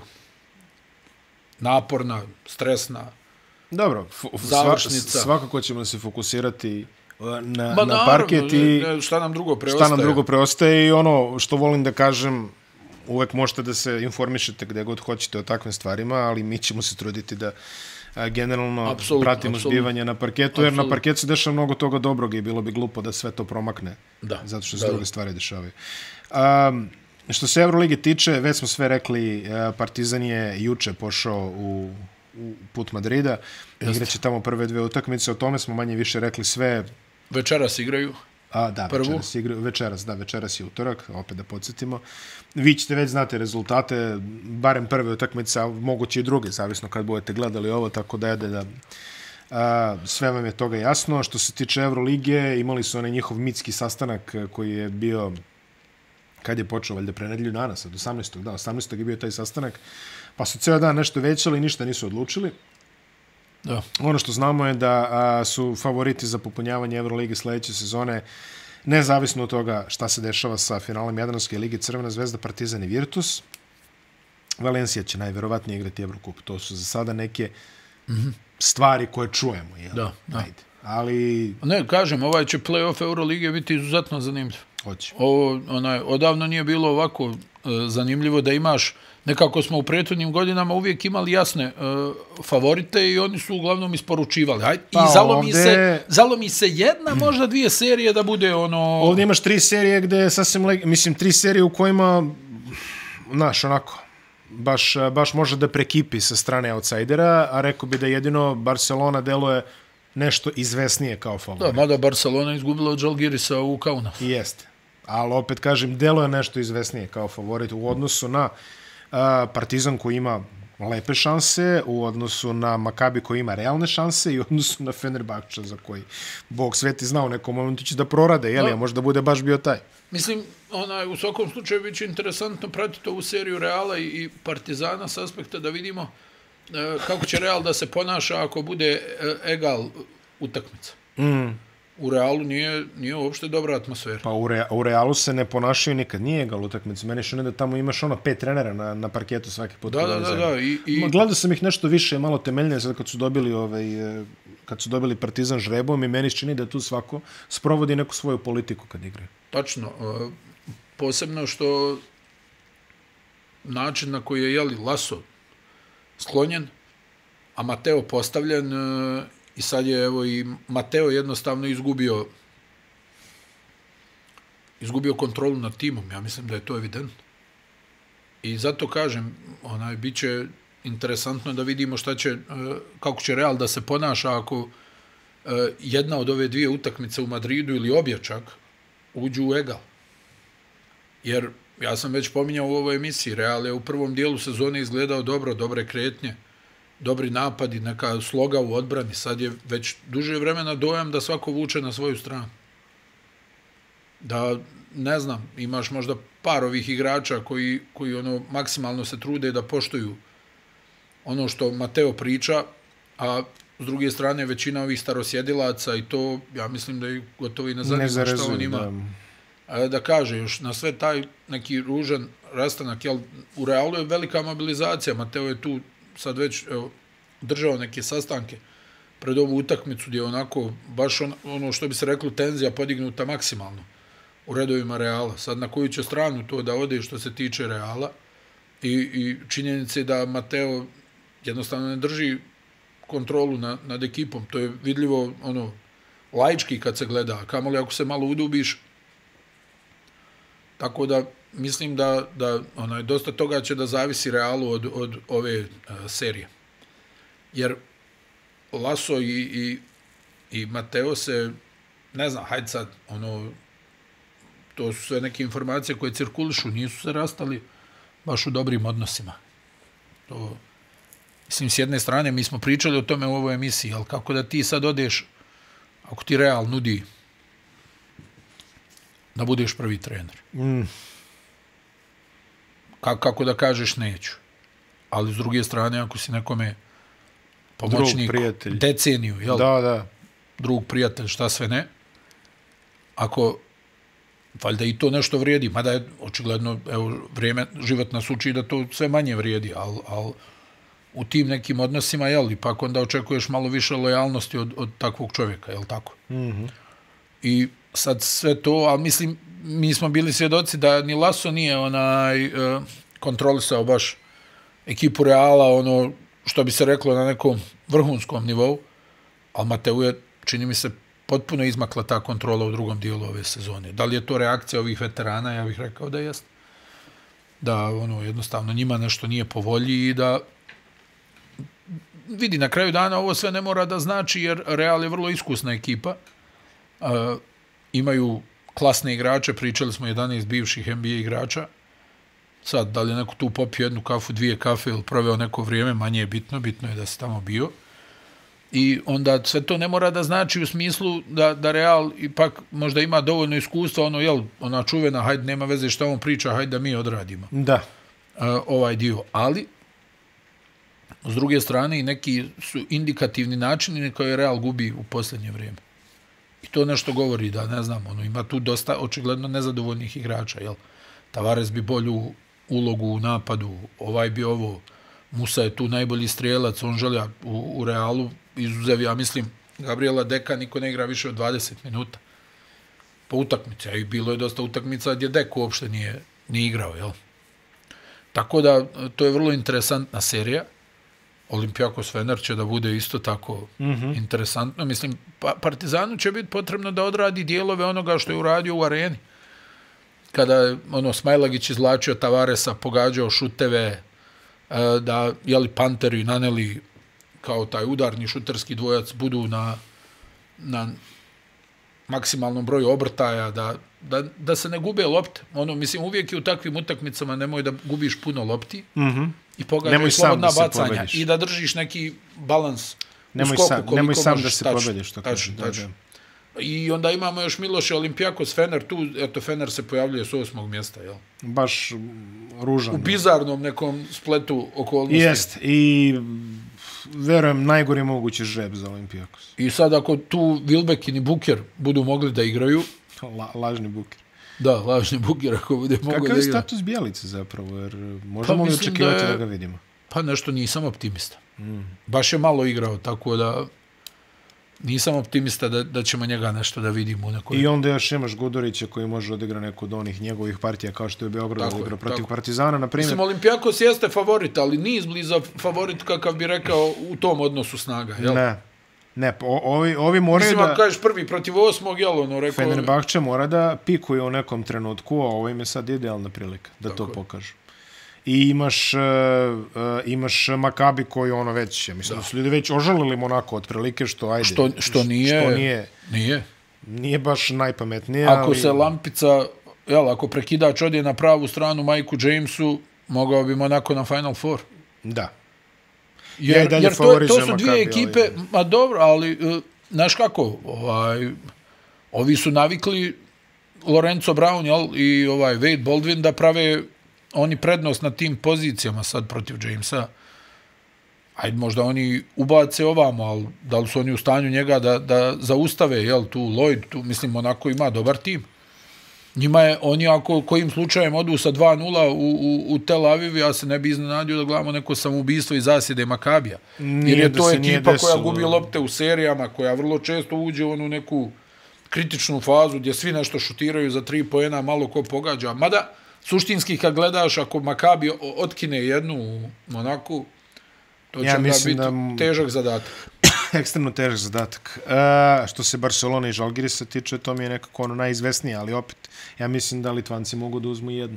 Speaker 2: naporna, stresna,
Speaker 1: dobro, sva, svakako ćemo se fokusirati na,
Speaker 2: ba,
Speaker 1: na parket i
Speaker 2: šta nam drugo preostaje.
Speaker 1: Šta nam drugo preostaje i ono što volim da kažem, uvek možete da se informišete gde god hoćete o takvim stvarima, ali mi ćemo se truditi da a, generalno absolutno, pratimo absolutno. zbivanje na parketu, absolutno. Jer na parketu se dešava mnogo toga dobrog i bilo bi glupo da sve to promakne,
Speaker 2: da.
Speaker 1: zato što se da. druge stvari dešavaju. Um, što se Evrolige tiče, već smo sve rekli, Partizan je juče pošao u u put Madrida, igraće tamo prve dve utakmice, o tome smo manje više rekli sve.
Speaker 2: Večeras igraju.
Speaker 1: A, da, Prvu. večeras igraju, večeras, da, večeras je utorak, opet da podsjetimo. Vi ćete već znate rezultate, barem prve utakmice, a moguće i druge, zavisno kad budete gledali ovo, tako da je da a, sve vam je toga jasno. Što se tiče Evrolige, imali su onaj njihov mitski sastanak koji je bio, kad je počeo, valjda pre nedelju dana, sad, osamnaestog da, osamnaestog je bio taj sastanak, pa su ceo dan nešto većali i ništa nisu odlučili.
Speaker 2: Da.
Speaker 1: Ono što znamo je da a, su favoriti za popunjavanje Evrolige sledeće sezone, nezavisno od toga šta se dešava sa finalom Jadranske lige, Crvena zvezda, Partizan i Virtus. Valencija će najverovatnije igrati Evrokup. To su za sada neke mm-hmm. stvari koje čujemo. Jel?
Speaker 2: Da, da.
Speaker 1: Ajde. Ali...
Speaker 2: Ne, kažem, ovaj će play-off Euroligije biti izuzetno zanimljiv.
Speaker 1: Hoće.
Speaker 2: Ovo, onaj, odavno nije bilo ovako uh, zanimljivo da imaš, nekako smo u prethodnim godinama uvijek imali jasne uh, favorite i oni su uglavnom isporučivali. Hajde, pa, i zalomi, ovde... se, zalomi se jedna, možda dvije serije da bude ono...
Speaker 1: Ovdje imaš tri serije gde je sasvim, leg... mislim, tri serije u kojima, znaš, onako, baš, baš može da prekipi sa strane outsidera, a rekao bi da jedino Barcelona deluje nešto izvesnije kao favorit.
Speaker 2: Da, mada Barcelona izgubila od Žalgirisa u Kauna.
Speaker 1: I jeste. Ali opet kažem, deluje nešto izvesnije kao favorit u odnosu na uh, Partizan koji ima lepe šanse, u odnosu na Makabi koji ima realne šanse i u odnosu na Fenerbahča za koji Bog sveti zna u nekom momentu će da prorade, jel, a možda bude baš bio taj.
Speaker 2: Mislim, onaj, u svakom slučaju bit će interesantno pratiti ovu seriju Reala i, i Partizana s aspekta da vidimo uh, kako će Real da se ponaša ako bude uh, egal utakmica.
Speaker 1: Mm.
Speaker 2: U Realu nije, nije uopšte dobra atmosfera.
Speaker 1: Pa u, Re, u Realu se ne ponašaju nikad. Nije egal utakmica. Meni što ne da tamo imaš ono pet trenera na, na parketu svaki put.
Speaker 2: Da, da, da, da. I, i...
Speaker 1: Gledao sam ih nešto više, malo temeljnije, sad kad su dobili, ovaj, kad su dobili Partizan žrebom i meni se čini da tu svako sprovodi neku svoju politiku kad igraju.
Speaker 2: Tačno. Posebno što način na koji je jeli Laso sklonjen, a Mateo postavljen, i sad je evo i Mateo jednostavno izgubio izgubio kontrolu nad timom. Ja mislim da je to evidentno. I zato kažem, onaj, bit će interesantno da vidimo šta će, kako će Real da se ponaša ako jedna od ove dvije utakmice u Madridu ili obje čak uđu u egal. Jer ja sam već pominjao u ovoj emisiji, Real je u prvom dijelu sezone izgledao dobro, dobre kretnje, dobri napadi, neka sloga u odbrani. Sad je već duže vremena dojam da svako vuče na svoju stranu. Da, ne znam, imaš možda par ovih igrača koji, koji ono maksimalno se trude da poštuju ono što Mateo priča, a s druge strane većina ovih starosjedilaca i to, ja mislim da je gotovo i ne zanima šta on ima. Da. da kaže još na sve taj neki ružan rastanak, jel, u Realu je velika mobilizacija, Mateo je tu sad već evo, držao neke sastanke pred ovu utakmicu gdje je onako baš on, ono što bi se reklo tenzija podignuta maksimalno u redovima Reala. Sad na koju će stranu to da ode što se tiče Reala i, i činjenice da Mateo jednostavno ne drži kontrolu na, nad ekipom. To je vidljivo ono laički kad se gleda, kamoli ako se malo udubiš. Tako da mislim da, da onaj, dosta toga će da zavisi Realu od, od ove uh, serije. Jer Laso i, i, i Mateo se, ne znam, hajde sad, ono, to su sve neke informacije koje cirkulišu, nisu se rastali baš u dobrim odnosima. To, mislim, s jedne strane, mi smo pričali o tome u ovoj emisiji, ali kako da ti sad odeš, ako ti Real nudi da budeš prvi trener. Mm. Kako, kako da kažeš neću. Ali s druge strane, ako si nekome pomoćnik, deceniju, jel?
Speaker 1: Da, da.
Speaker 2: Drug prijatelj, šta sve ne. Ako, valjda i to nešto vrijedi, mada je očigledno, evo, vrijeme, život nas uči da to sve manje vrijedi, ali al, u tim nekim odnosima, jel, ipak onda očekuješ malo više lojalnosti od, od takvog čovjeka, jel tako? Mm-hmm. I sad sve to, ali mislim, mi smo bili svjedoci da ni Laso nije onaj uh, kontrolisao baš ekipu Reala, ono, što bi se reklo na nekom vrhunskom nivou, ali Mateu je, čini mi se, potpuno izmakla ta kontrola u drugom dijelu ove sezone. Da li je to reakcija ovih veterana? Ja bih rekao da jest. Da, ono, jednostavno njima nešto nije po volji i da vidi, na kraju dana ovo sve ne mora da znači, jer Real je vrlo iskusna ekipa. Uh, imaju klasne igrače, pričali smo jedanaest bivših N B A igrača. Sad, da li je neko tu popio jednu kafu, dvije kafe ili proveo neko vrijeme, manje je bitno, bitno je da se tamo bio. I onda sve to ne mora da znači u smislu da, da Real ipak možda ima dovoljno iskustva, ono, jel, ona čuvena, hajde, nema veze šta on priča, hajde da mi odradimo.
Speaker 1: Da.
Speaker 2: Uh, ovaj dio. Ali, s druge strane, i neki su indikativni načini na koje Real gubi u posljednje vrijeme. I to nešto govori da, ne znam, ono, ima tu dosta očigledno nezadovoljnih igrača, jel? Tavares bi bolju ulogu u napadu, ovaj bi ovo, Musa je tu najbolji strijelac, on želja u, u Realu, izuzev, ja mislim, Gabriela Deka, niko ne igra više od dvadeset minuta po utakmici, a i bilo je dosta utakmica gdje Dek uopšte nije, nije igrao, jel? Tako da, to je vrlo interesantna serija. Olympiakos Fener će da bude isto tako mm-hmm. interesantno. Mislim, pa, Partizanu će biti potrebno da odradi dijelove onoga što je uradio u Areni. Kada je ono, Smajlagić izvlačio Tavaresa, pogađao šuteve, da jeli Panteri i Naneli kao taj udarni šuterski dvojac budu na, na maksimalnom broju obrtaja, da, da, da se ne gube lopte. Ono, mislim, uvijek je u takvim utakmicama nemoj da gubiš puno lopti mm-hmm. i pogađaš slobodna da bacanja pobediš. I da držiš neki balans
Speaker 1: nemoj
Speaker 2: u skoku
Speaker 1: sam,
Speaker 2: koliko
Speaker 1: nemoj sam
Speaker 2: možeš.
Speaker 1: Da se pobediš.
Speaker 2: Tačno, tačno. I onda imamo još Miloše, Olympiakos, Fener tu, eto Fener se pojavljuje s osmog mjesta, jel?
Speaker 1: Baš ružan.
Speaker 2: U bizarnom nekom spletu okolnosti.
Speaker 1: Jest, i verujem najgori mogući žreb za Olympiakos.
Speaker 2: I sad ako tu Wilbekin i Buker budu mogli da igraju...
Speaker 1: La, lažni Buker.
Speaker 2: Da, lažni Buker ako bude mogli da igraju.
Speaker 1: Kakav je status Bjelice zapravo, jer možemo pa, li očekivati da, je, da ga vidimo?
Speaker 2: Pa nešto nisam optimista. Mm. Baš je malo igrao, tako da... Nisam optimista da, da ćemo njega nešto da vidimo u nekoj...
Speaker 1: I onda još imaš Gudurića koji može odigra neku od onih njegovih partija kao što je Beograd odigrao protiv tako. Partizana, na primjer.
Speaker 2: Mislim, Olympiakos jeste favorit, ali nije izbliza favorit kakav bi rekao u tom odnosu snaga, jel?
Speaker 1: Ne, ne, ovi, ovi moraju
Speaker 2: Mislim,
Speaker 1: da...
Speaker 2: Mislim, kažeš prvi protiv osmog, jel, ono, rekao...
Speaker 1: Fenerbahče mora da pikuje u nekom trenutku, a ovo im je sad idealna prilika da tako to pokažu. I imaš, uh, uh, imaš Makabi koji ono već, ja mislim da, da su ljudi već ožalili Monako otprilike, što ajde.
Speaker 2: Što, što, nije,
Speaker 1: što nije,
Speaker 2: nije.
Speaker 1: Nije baš najpametnije.
Speaker 2: Ako
Speaker 1: ali...
Speaker 2: se Lampica, jel, ako prekidač odje na pravu stranu Majku Jamesu, mogao bi Monako na Final Four.
Speaker 1: Da.
Speaker 2: Jer, ja jer to, to su dvije Makabi, ekipe, ali... ma dobro, ali, uh, znaš kako, ovaj, ovi su navikli Lorenzo Brown, jel, i ovaj Wade Baldwin da prave oni prednost na tim pozicijama sad protiv Jamesa. ajde, možda oni ubace ovamo, ali da li su oni u stanju njega da, da zaustave, jel, tu Lloyd, tu, mislim, onako ima dobar tim. Njima je, oni ako kojim slučajem odu sa dva nula u, u, u Tel Aviv, ja se ne bi iznenadio da gledamo neko samoubistvo i zasjede Makabija. Jer je to ekipa koja gubi lopte u serijama, koja vrlo često uđe u onu neku kritičnu fazu gdje svi nešto šutiraju za tri poena, malo ko pogađa. Mada, suštinski kad gledaš, ako Makabi otkine jednu u Monaku, to će ja da biti da... težak zadatak.
Speaker 1: Ekstremno težak zadatak. Uh, što se Barcelona i Žalgirisa tiče, to mi je nekako ono najizvesnije, ali opet, ja mislim da Litvanci mogu da uzmu jedno.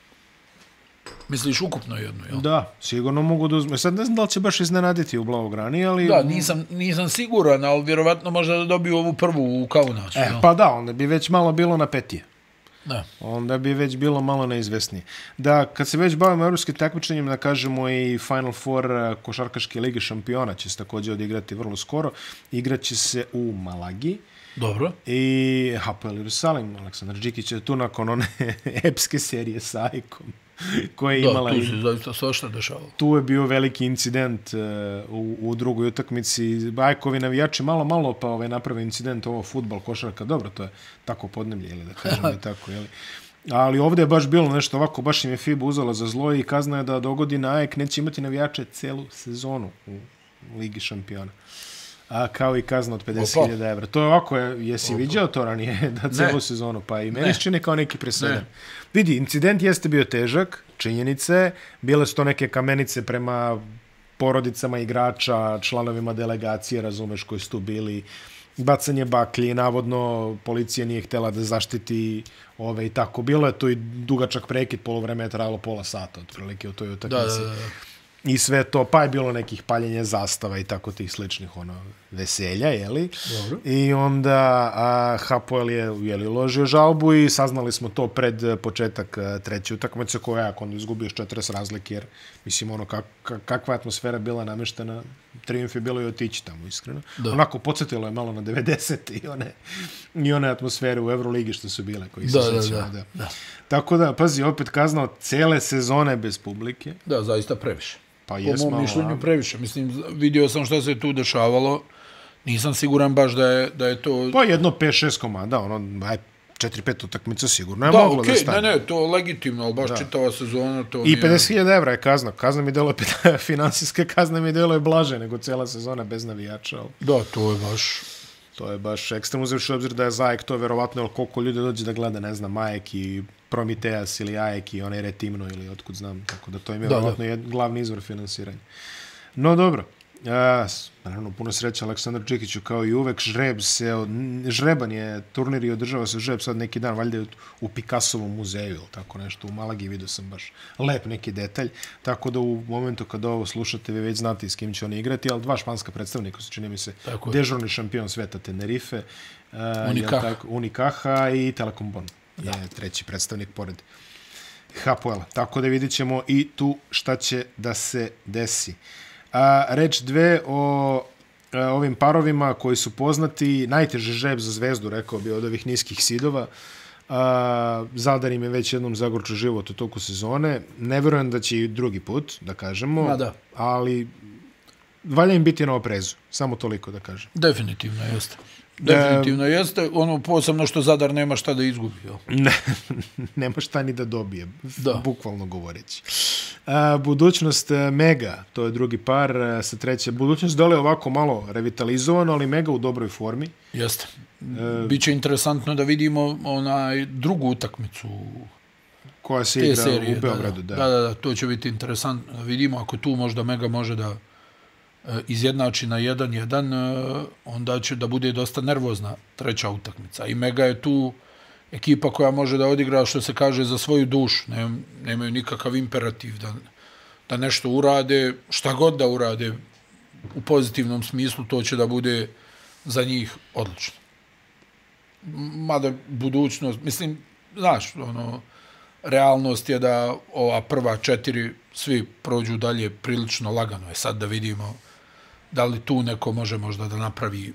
Speaker 2: Misliš ukupno jedno, jel?
Speaker 1: Da, sigurno mogu da uzmu. Sad ne znam da li će baš iznenaditi u Blaugrani, ali...
Speaker 2: Da, nisam, nisam siguran, ali vjerovatno možda da dobiju ovu prvu u Kaunasu.
Speaker 1: E, pa da, onda bi već malo bilo na petije.
Speaker 2: Da.
Speaker 1: Onda bi već bilo malo neizvesnije. Da, kad se već bavimo evropskim takmičenjem, da kažemo i Final Four košarkaške lige šampiona će se također odigrati vrlo skoro. Igraće se u Malagi.
Speaker 2: Dobro.
Speaker 1: I Hapoel Jerusalim, Aleksandar Džikić je tu nakon one epske serije sa Ajkom. Koje je
Speaker 2: da,
Speaker 1: imala
Speaker 2: tu se zaista svašta dešavalo.
Speaker 1: Tu je bio veliki incident uh, u, u drugoj utakmici. Ajkovi navijači malo, malo pa ovaj, naprave incident ovo fudbal, košarka. Dobro, to je tako podneblje, ili da kažemo i tako, jeli. Ali ovdje je baš bilo nešto ovako, baš im je FIBA uzela za zlo i kazna je da do godine Ajek neće imati navijače celu sezonu u Ligi šampiona. A kao i kazna od pedeset hiljada evra. To je ovako, jesi Opa. viđao to ranije da celu ne. sezonu, pa i meni se čini kao neki presedan. Vidi, incident jeste bio težak, činjenice, bile su to neke kamenice prema porodicama igrača, članovima delegacije, razumeš, koji su tu bili, bacanje baklji, navodno policija nije htjela da zaštiti ove i tako. Bilo je to i dugačak prekid, polovreme je trajalo pola sata, otprilike u toj utakmici.
Speaker 2: Da, da, da.
Speaker 1: I sve to, pa je bilo nekih paljenja zastava i tako tih sličnih ono, veselja, jeli?
Speaker 2: Dobro.
Speaker 1: I onda a, Hapoel je jeli, uložio žalbu i saznali smo to pred početak a, treće utakmice koja je onda izgubio četrdeset razlike, jer mislim ono kak, kakva je atmosfera bila nameštena, trijumf je bilo i otići tamo, iskreno. Da. Onako podsjetilo je malo na devedeset i one, i one atmosfere u Euroligi što su bile, koji se
Speaker 2: da,
Speaker 1: sećamo,
Speaker 2: da, da, da.
Speaker 1: Tako da, pazi, opet kazna od cele sezone bez publike.
Speaker 2: Da, zaista previše.
Speaker 1: Pa
Speaker 2: po mom mišljenju previše. Mislim, vidio sam šta se tu dešavalo. Nisam siguran baš da je, da je to...
Speaker 1: Pa jedno pet šest komada, ono, aj, četiri pet utakmica sigurno je da, moglo okay, da stane.
Speaker 2: Ne, ne, to je legitimno, ali baš da. čitava sezona to...
Speaker 1: I pedeset hiljada evra je kazna. Kazna mi delo je, finansijske kazne mi delo je blaže nego cijela sezona bez navijača. Ali...
Speaker 2: Da, to je baš...
Speaker 1: To je baš ekstremno, uzevši obzir da je Zajek to verovatno, ili koliko ljudi dođe da gleda, ne znam, Majek i Prometeas ili Ajek i onaj Retimno ili otkud znam, tako da to im je da, verovatno da. glavni izvor finansiranja. No dobro, a, naravno puno sreća Aleksandar Džikiću kao i uvek, žreb se, od, žreban je turnir i održava se žreb sad neki dan, valjda u Picassovom muzeju ili tako nešto, u Malagi vidio sam baš lep neki detalj, tako da u momentu kada ovo slušate vi već znate s kim će oni igrati, ali dva španska predstavnika su, čini mi se, dežurni šampion sveta Tenerife,
Speaker 2: Unicaja
Speaker 1: Unicaja i Telekom Bon je treći predstavnik pored Hapoela, tako da vidit ćemo i tu šta će da se desi. A, reč dve o a, ovim parovima koji su poznati, najteži žreb za Zvezdu, rekao bi, od ovih niskih sidova. A, Zadar im je već jednom zagorčio život u toku sezone. Ne vjerujem da će i drugi put, da kažemo,
Speaker 2: Ma da.
Speaker 1: ali valja im biti na oprezu, samo toliko da kažem.
Speaker 2: Definitivno, jeste. Definitivno jeste, ono posebno što Zadar nema šta da izgubi. Jel?
Speaker 1: Ne, nema šta ni da dobije, da. Bukvalno govoreći. A, budućnost Mega, to je drugi par a, sa treće. Budućnost dole je ovako malo revitalizovano, ali Mega u dobroj formi.
Speaker 2: Jeste. E, Biće interesantno da vidimo onaj drugu utakmicu
Speaker 1: koja se igra serije, u Beogradu.
Speaker 2: Da da. da, da, da, to će biti interesantno da vidimo ako tu možda Mega može da izjednači na jedan jedan, onda će da bude dosta nervozna treća utakmica. I Mega je tu ekipa koja može da odigra, što se kaže, za svoju dušu. Ne, nemaju nikakav imperativ da, da nešto urade, šta god da urade u pozitivnom smislu, to će da bude za njih odlično. Mada budućnost, mislim, znaš, ono, realnost je da ova prva četiri svi prođu dalje prilično lagano. Je sad da vidimo da li tu neko može možda da napravi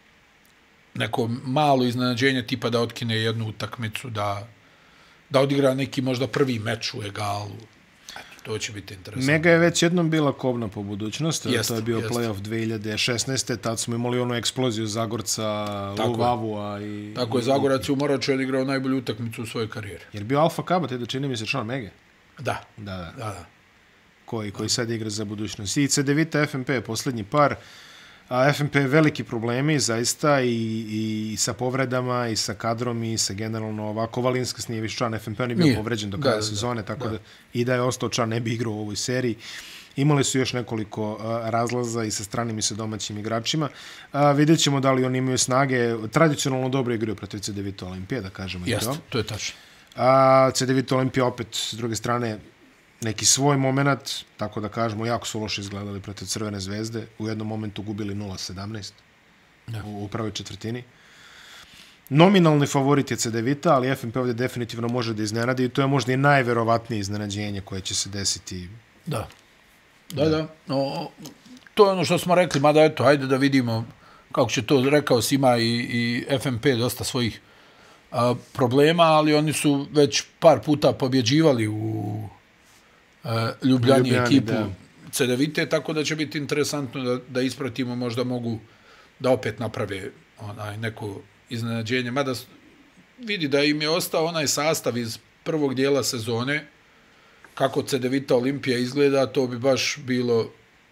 Speaker 2: neko malo iznenađenje, tipa da otkine jednu utakmicu, da, da odigra neki možda prvi meč u egalu. Eto, To će biti interesantno.
Speaker 1: Mega je već jednom bila kobna po budućnosti,
Speaker 2: jest,
Speaker 1: to je bio
Speaker 2: jest.
Speaker 1: playoff dve hiljade šesnaeste. Tad smo imali onu eksploziju Zagorca, Luvavua i...
Speaker 2: Tako je, Zagorac je u Moraču odigrao najbolju utakmicu u svojoj karijeri.
Speaker 1: Jer bio Alfa Kaba, te da čini mi se član Mege?
Speaker 2: Da.
Speaker 1: Da, da.
Speaker 2: da, da.
Speaker 1: Koji, koji sad igra za budućnost. I C D Vita F N P, posljednji par. A F N P veliki problemi, zaista, i, i sa povredama, i sa kadrom, i sa generalno ovako. Valinskas nije više član F N P, on je bio nije. povređen do kraja da, sezone, tako da. da i da je ostao član, ne bi igrao u ovoj seriji. Imali su još nekoliko uh, razlaza i sa stranim i sa domaćim igračima. Uh, vidjet ćemo da li oni imaju snage. Tradicionalno dobro igraju protiv C D Vita Olimpije, da kažemo.
Speaker 2: Jest,
Speaker 1: i to.
Speaker 2: to je tačno.
Speaker 1: A C D Vita Olimpija opet, s druge strane, neki svoj moment, tako da kažemo, jako su loše izgledali protiv Crvene zvezde. U jednom momentu gubili nula sedamnaest ja. u, u prvoj četvrtini. Nominalni favorit je C D Vita, ali F N P ovdje definitivno može da iznenadi i to je možda i najverovatnije iznenađenje koje će se desiti.
Speaker 2: Da. Da, da. da. No, to je ono što smo rekli, mada eto, hajde da vidimo kako će to, rekao si, ima i, i F N P dosta svojih a, problema, ali oni su već par puta pobjeđivali u a, Ljubljani, Ljubljani ekipu da. C D Vite, tako da će biti interesantno da, da ispratimo, možda mogu da opet naprave onaj neko iznenađenje. Mada vidi da im je ostao onaj sastav iz prvog dijela sezone, kako C D Vita Olimpija izgleda, to bi baš bilo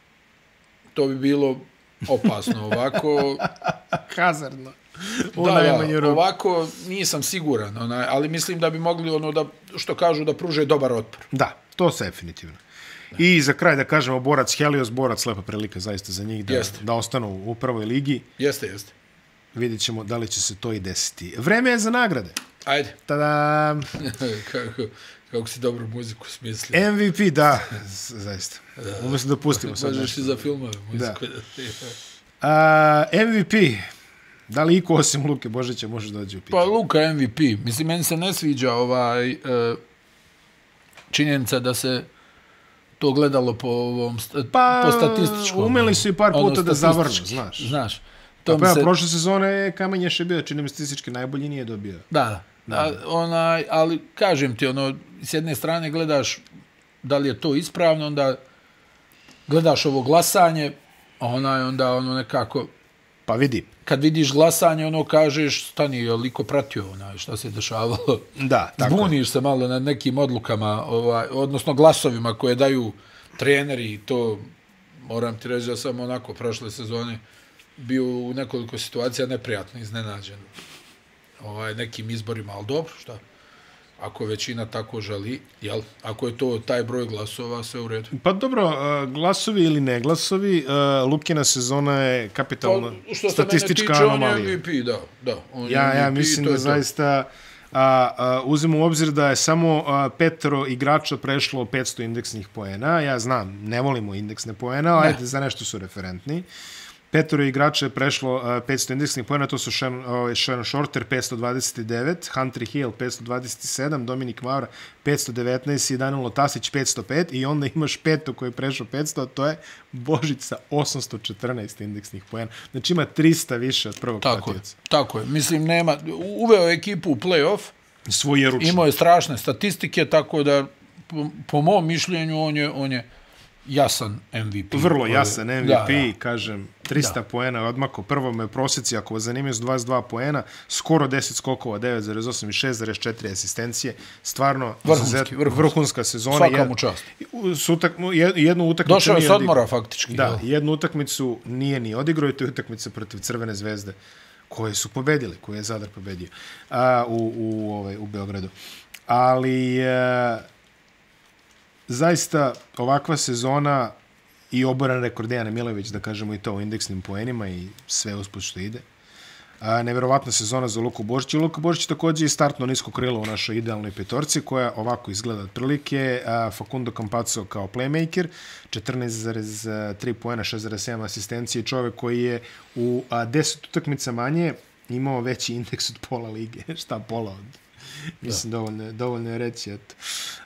Speaker 2: to bi bilo opasno ovako.
Speaker 1: Hazardno.
Speaker 2: Da, da, ovako nisam siguran, onaj, ali mislim da bi mogli ono da, što kažu, da pruže dobar otpor.
Speaker 1: Da, to se definitivno. Da. I za kraj da kažemo, borac Helios, borac, lepa prilika zaista za njih da, da ostanu u prvoj ligi.
Speaker 2: Jeste, jeste.
Speaker 1: Vidjet ćemo da li će se to i desiti. Vreme je za nagrade.
Speaker 2: Ajde.
Speaker 1: Tada.
Speaker 2: kako, kako si dobru muziku smislio.
Speaker 1: M V P, da, zaista. Da. Umjesto da pustimo sad.
Speaker 2: Možeš i za filmove muziku.
Speaker 1: Da. Uh, M V P. Da li iko osim Luke Božića može dođe u pitanje?
Speaker 2: Pa Luka M V P. Mislim, meni se ne sviđa ovaj, uh, činjenica da se to gledalo po ovom
Speaker 1: pa,
Speaker 2: po statističkom.
Speaker 1: Umeli su i par puta ono, da zavrnu, znaš.
Speaker 2: Znaš.
Speaker 1: To pa se... prošle sezone Kamenješ je bio, čini mi statistički najbolji, nije dobio.
Speaker 2: Da, da. A, onaj, ali kažem ti, ono, s jedne strane gledaš da li je to ispravno, onda gledaš ovo glasanje, a onaj, onda ono nekako...
Speaker 1: Pa vidi.
Speaker 2: Kad vidiš glasanje, ono kažeš, stani, je liko pratio onaj, šta se dešavalo.
Speaker 1: Da, tako.
Speaker 2: Zbuniš se malo nad nekim odlukama, ovaj, odnosno glasovima koje daju treneri i to, moram ti reći da sam onako prošle sezone bio u nekoliko situacija neprijatno iznenađen ovaj, nekim izborima, ali dobro, šta? Ako većina tako želi, jel? Ako je to taj broj glasova, sve u redu.
Speaker 1: Pa dobro, glasovi ili ne glasovi, Lukina sezona je kapitalna pa, statistička anomalija. Što se mene tiče, on je M V P, da. da on ja,
Speaker 2: M V P,
Speaker 1: ja mislim da zaista a, a, uzmemo u obzir da je samo a, petero igrača prešlo petsto indeksnih poena. Ja znam, ne volimo indeksne poena, ali ajde, za nešto su referentni. Petoro igrača je prešlo uh, petsto indeksnih pojena, to su Sean, uh, Sean Shorter petsto dvadeset devet, Hunter Hill petsto dvadeset sedam, Dominik Maura petsto devetnaest i Danilo Tasić petsto pet i onda imaš peto koji je prešao petsto, a to je Božica osamsto četrnaest indeksnih pojena. Znači ima trista više od prvog pratioca.
Speaker 2: Tako je, mislim nema, uveo ekipu u play-off,
Speaker 1: svoje ručne.
Speaker 2: Imao je strašne statistike, tako da po, po mom mišljenju on je, on je jasan M V P.
Speaker 1: Vrlo jasan M V P, da, da. Kažem, trista da. Poena odmako. Prvo me prosjeci, ako vas zanimaju, su dvadeset dva poena, skoro deset skokova, devet zarez osam i šest zarez četiri asistencije. Stvarno,
Speaker 2: vrhunski, vrhunski.
Speaker 1: vrhunska sezona.
Speaker 2: Svaka mu čast.
Speaker 1: Utak, jednu utakmicu
Speaker 2: došao je s odmora, faktički.
Speaker 1: Da, da, jednu utakmicu nije ni odigrao, i to je utakmica protiv Crvene zvezde, koje su pobedili, koje je Zadar pobedio a, u, u, ovaj, u Beogradu. Ali... A, zaista ovakva sezona i oboran rekord Dejana Milojević, da kažemo i to u indeksnim poenima i sve usput što ide. A, neverovatna sezona za Luku Božića. Luka Božić također je startno nisko krilo u našoj idealnoj petorci, koja ovako izgleda otprilike. A, Facundo Campazzo kao playmaker, četrnaest zarez tri poena, šest zarez sedam asistencije. Čovjek koji je u a, deset utakmica manje imao veći indeks od pola lige. Šta pola od... Mislim, dovoljno, dovoljno je reći. Eto.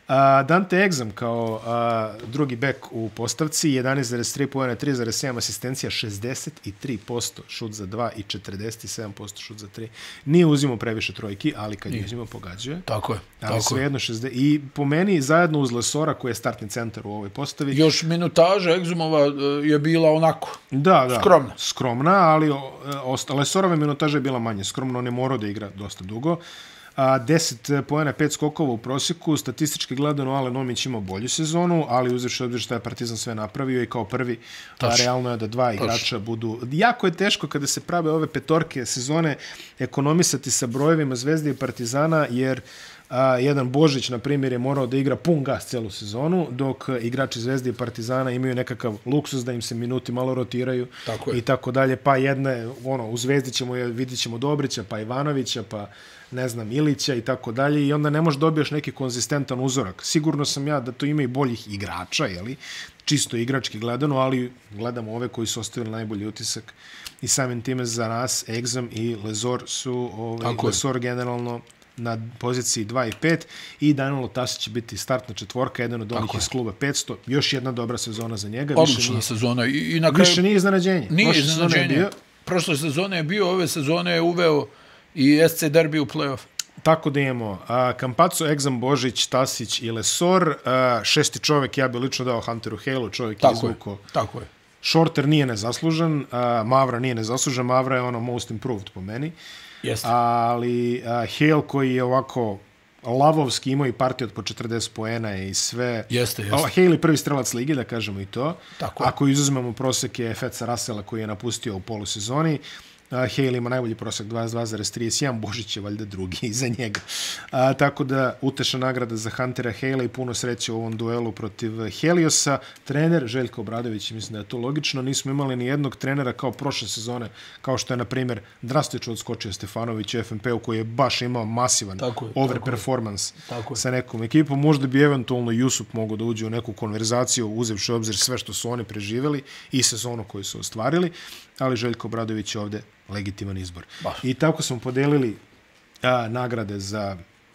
Speaker 1: A, Dante Exum kao a, drugi bek u postavci, jedanaest zarez tri poena, tri zarez sedam asistencija, šezdeset tri posto šut za dva i četrdeset sedam posto šut za tri. Nije uzimao previše trojki, ali kad je uzimao pogađuje.
Speaker 2: Tako je.
Speaker 1: Ali
Speaker 2: tako
Speaker 1: svejedno šezdeset. I po meni zajedno uz Lesora koji je startni centar u ovoj postavi.
Speaker 2: Još minutaža Exumova je bila onako.
Speaker 1: Da, da.
Speaker 2: Skromna.
Speaker 1: Skromna, ali Lesorove minutaža je bila manje skromna, on je morao da igra dosta dugo. A, deset poena, pet skokova u prosjeku, statistički gledano Alen Omić ima bolju sezonu, ali uzevši obzir šta je Partizan sve napravio i kao prvi, a, realno je da dva igrača Toč. budu... Jako je teško kada se prave ove petorke sezone ekonomisati sa brojevima Zvezde i Partizana, jer a, jedan Božić, na primjer, je morao da igra pun gas celu sezonu, dok igrači Zvezde i Partizana imaju nekakav luksus da im se minuti malo rotiraju tako i tako dalje. Pa jedne, ono, u Zvezdi ćemo, vidit ćemo Dobrića, pa Ivanovića, pa ne znam, Ilića i tako dalje, i onda ne možeš dobiješ neki konzistentan uzorak. Sigurno sam ja da to ima i boljih igrača, jeli, čisto igrački gledano, ali gledamo ove koji su ostavili najbolji utisak i samim time za nas Exum i Lesor su, ovaj, Lesor generalno na poziciji dva i pet i Danilo Tasić će biti startna četvorka, jedan od onih iz kluba petsto. Još jedna dobra sezona za njega.
Speaker 2: Odlična nije, sezona. I, i na kraju,
Speaker 1: više nije iznenađenje.
Speaker 2: Nije iznenađenje. Prošle sezone je bio, ove sezone je uveo i S C Derbi u play-off.
Speaker 1: Tako da imamo uh, Campazzo, Exum, Božić, Tasić i Lesor. Uh, šesti čovjek, ja bi lično dao Hunteru Hale-u, čovjek je izvuko.
Speaker 2: Tako je.
Speaker 1: Shorter nije nezaslužen, uh, Mavra nije nezaslužen, Mavra je ono most improved po meni.
Speaker 2: Jeste.
Speaker 1: Ali uh, Hale koji je ovako lavovski, imao i partiju od po četrdeset poena i sve.
Speaker 2: Jeste, jeste.
Speaker 1: Hale je prvi strelac ligi, da kažemo i to.
Speaker 2: Tako je.
Speaker 1: Ako izuzmemo proseke Feca Russella koji je napustio u polusezoni, Uh, Hale ima najbolji prosjek dvadeset dva zarez trideset jedan, Božić je valjda drugi iza njega. Uh, tako da utešna nagrada za Huntera Hale i puno sreće u ovom duelu protiv Heliosa. Trener Željko Obradović, mislim da je to logično, nismo imali ni jednog trenera kao prošle sezone, kao što je, na primjer, drastično odskočio Stefanović u F N P-u koji je baš imao masivan tako overperformance tako sa nekom ekipom. Možda bi eventualno Jusup mogao da uđe u neku konverzaciju, uzevši obzir sve što su oni preživjeli i sezonu koju su ostvarili, ali Željko Obradović je ovde legitiman izbor. Baš. I tako smo podelili a, nagrade za,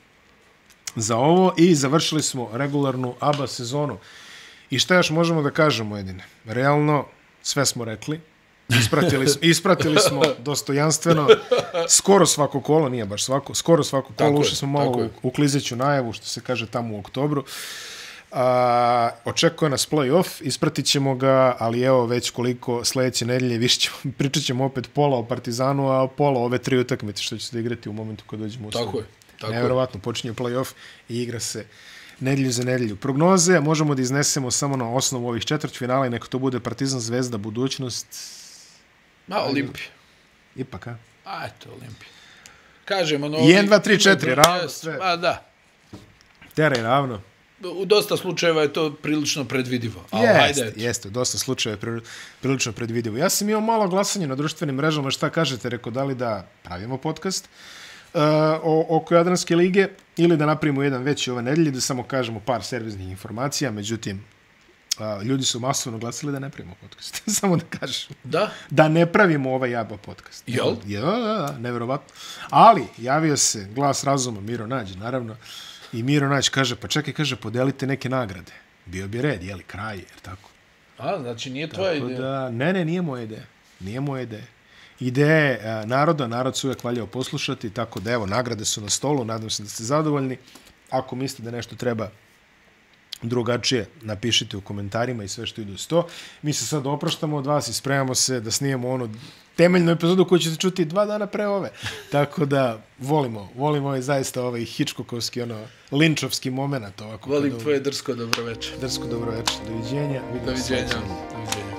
Speaker 1: za ovo i završili smo regularnu A B A sezonu. I šta još možemo da kažemo, Edine? Realno, sve smo rekli. Ispratili, ispratili smo dostojanstveno skoro svako kolo, nije baš svako, skoro svako kolo. Ušli smo malo u, u klizeću najavu, što se kaže tamo u oktobru. A, očekuje nas play-off, ispratit ćemo ga, ali evo već koliko sljedeće nedelje, više ćemo, pričat ćemo opet pola o Partizanu, a pola ove tri utakmice što će se da igrati u momentu kad dođemo u
Speaker 2: Tako
Speaker 1: sve.
Speaker 2: je. Tako
Speaker 1: Nevjerovatno, počinje play-off i igra se nedelju za nedelju. Prognoze možemo da iznesemo samo na osnovu ovih četvrtfinala i neka to bude Partizan, Zvezda, budućnost.
Speaker 2: Ma, Olimpija.
Speaker 1: Ipak, a?
Speaker 2: A, eto, Olimpija. Kažemo, no...
Speaker 1: jedan, dva, tri, četiri, ravno sve.
Speaker 2: Ma, da.
Speaker 1: Tere, ravno.
Speaker 2: U dosta slučajeva je to prilično predvidivo.
Speaker 1: Jeste, jeste, u dosta slučajeva je prilično predvidivo. Ja sam imao malo glasanje na društvenim mrežama, šta kažete, rekao, da li da pravimo podcast uh, o, oko Jadranske lige ili da napravimo jedan veći ove nedelje, da samo kažemo par servisnih informacija, međutim, uh, ljudi su masovno glasili da ne pravimo podcast. Samo da kažem.
Speaker 2: Da?
Speaker 1: Da ne pravimo ovaj Jaba podcast.
Speaker 2: Jel?
Speaker 1: Ja, da, da, nevjerovatno. Ali, javio se glas razuma, Miro Nađ, naravno. I Miro Nać kaže, pa čekaj, kaže, podelite neke nagrade. Bio bi red, jeli, kraj, jer tako.
Speaker 2: A, znači nije tvoja
Speaker 1: tako
Speaker 2: ideja?
Speaker 1: Da, ne, ne, nije moja ideja. Nije moja ideja. Ideje a, naroda, narod su uvijek valjao poslušati, tako da, evo, nagrade su na stolu, nadam se da ste zadovoljni. Ako mislite da nešto treba drugačije, napišite u komentarima i sve što ide uz to. Mi se sad opraštamo od vas i spremamo se da snijemo onu temeljnu epizodu koju ćete čuti dva dana pre ove. Tako da volimo, volimo ovaj zaista ovaj Hitchcockovski, ono, linčovski moment. Ovako,
Speaker 2: volim tvoje drsko dobroveče.
Speaker 1: Drsko dobroveče. Doviđenja.
Speaker 2: Doviđenja. Doviđenja.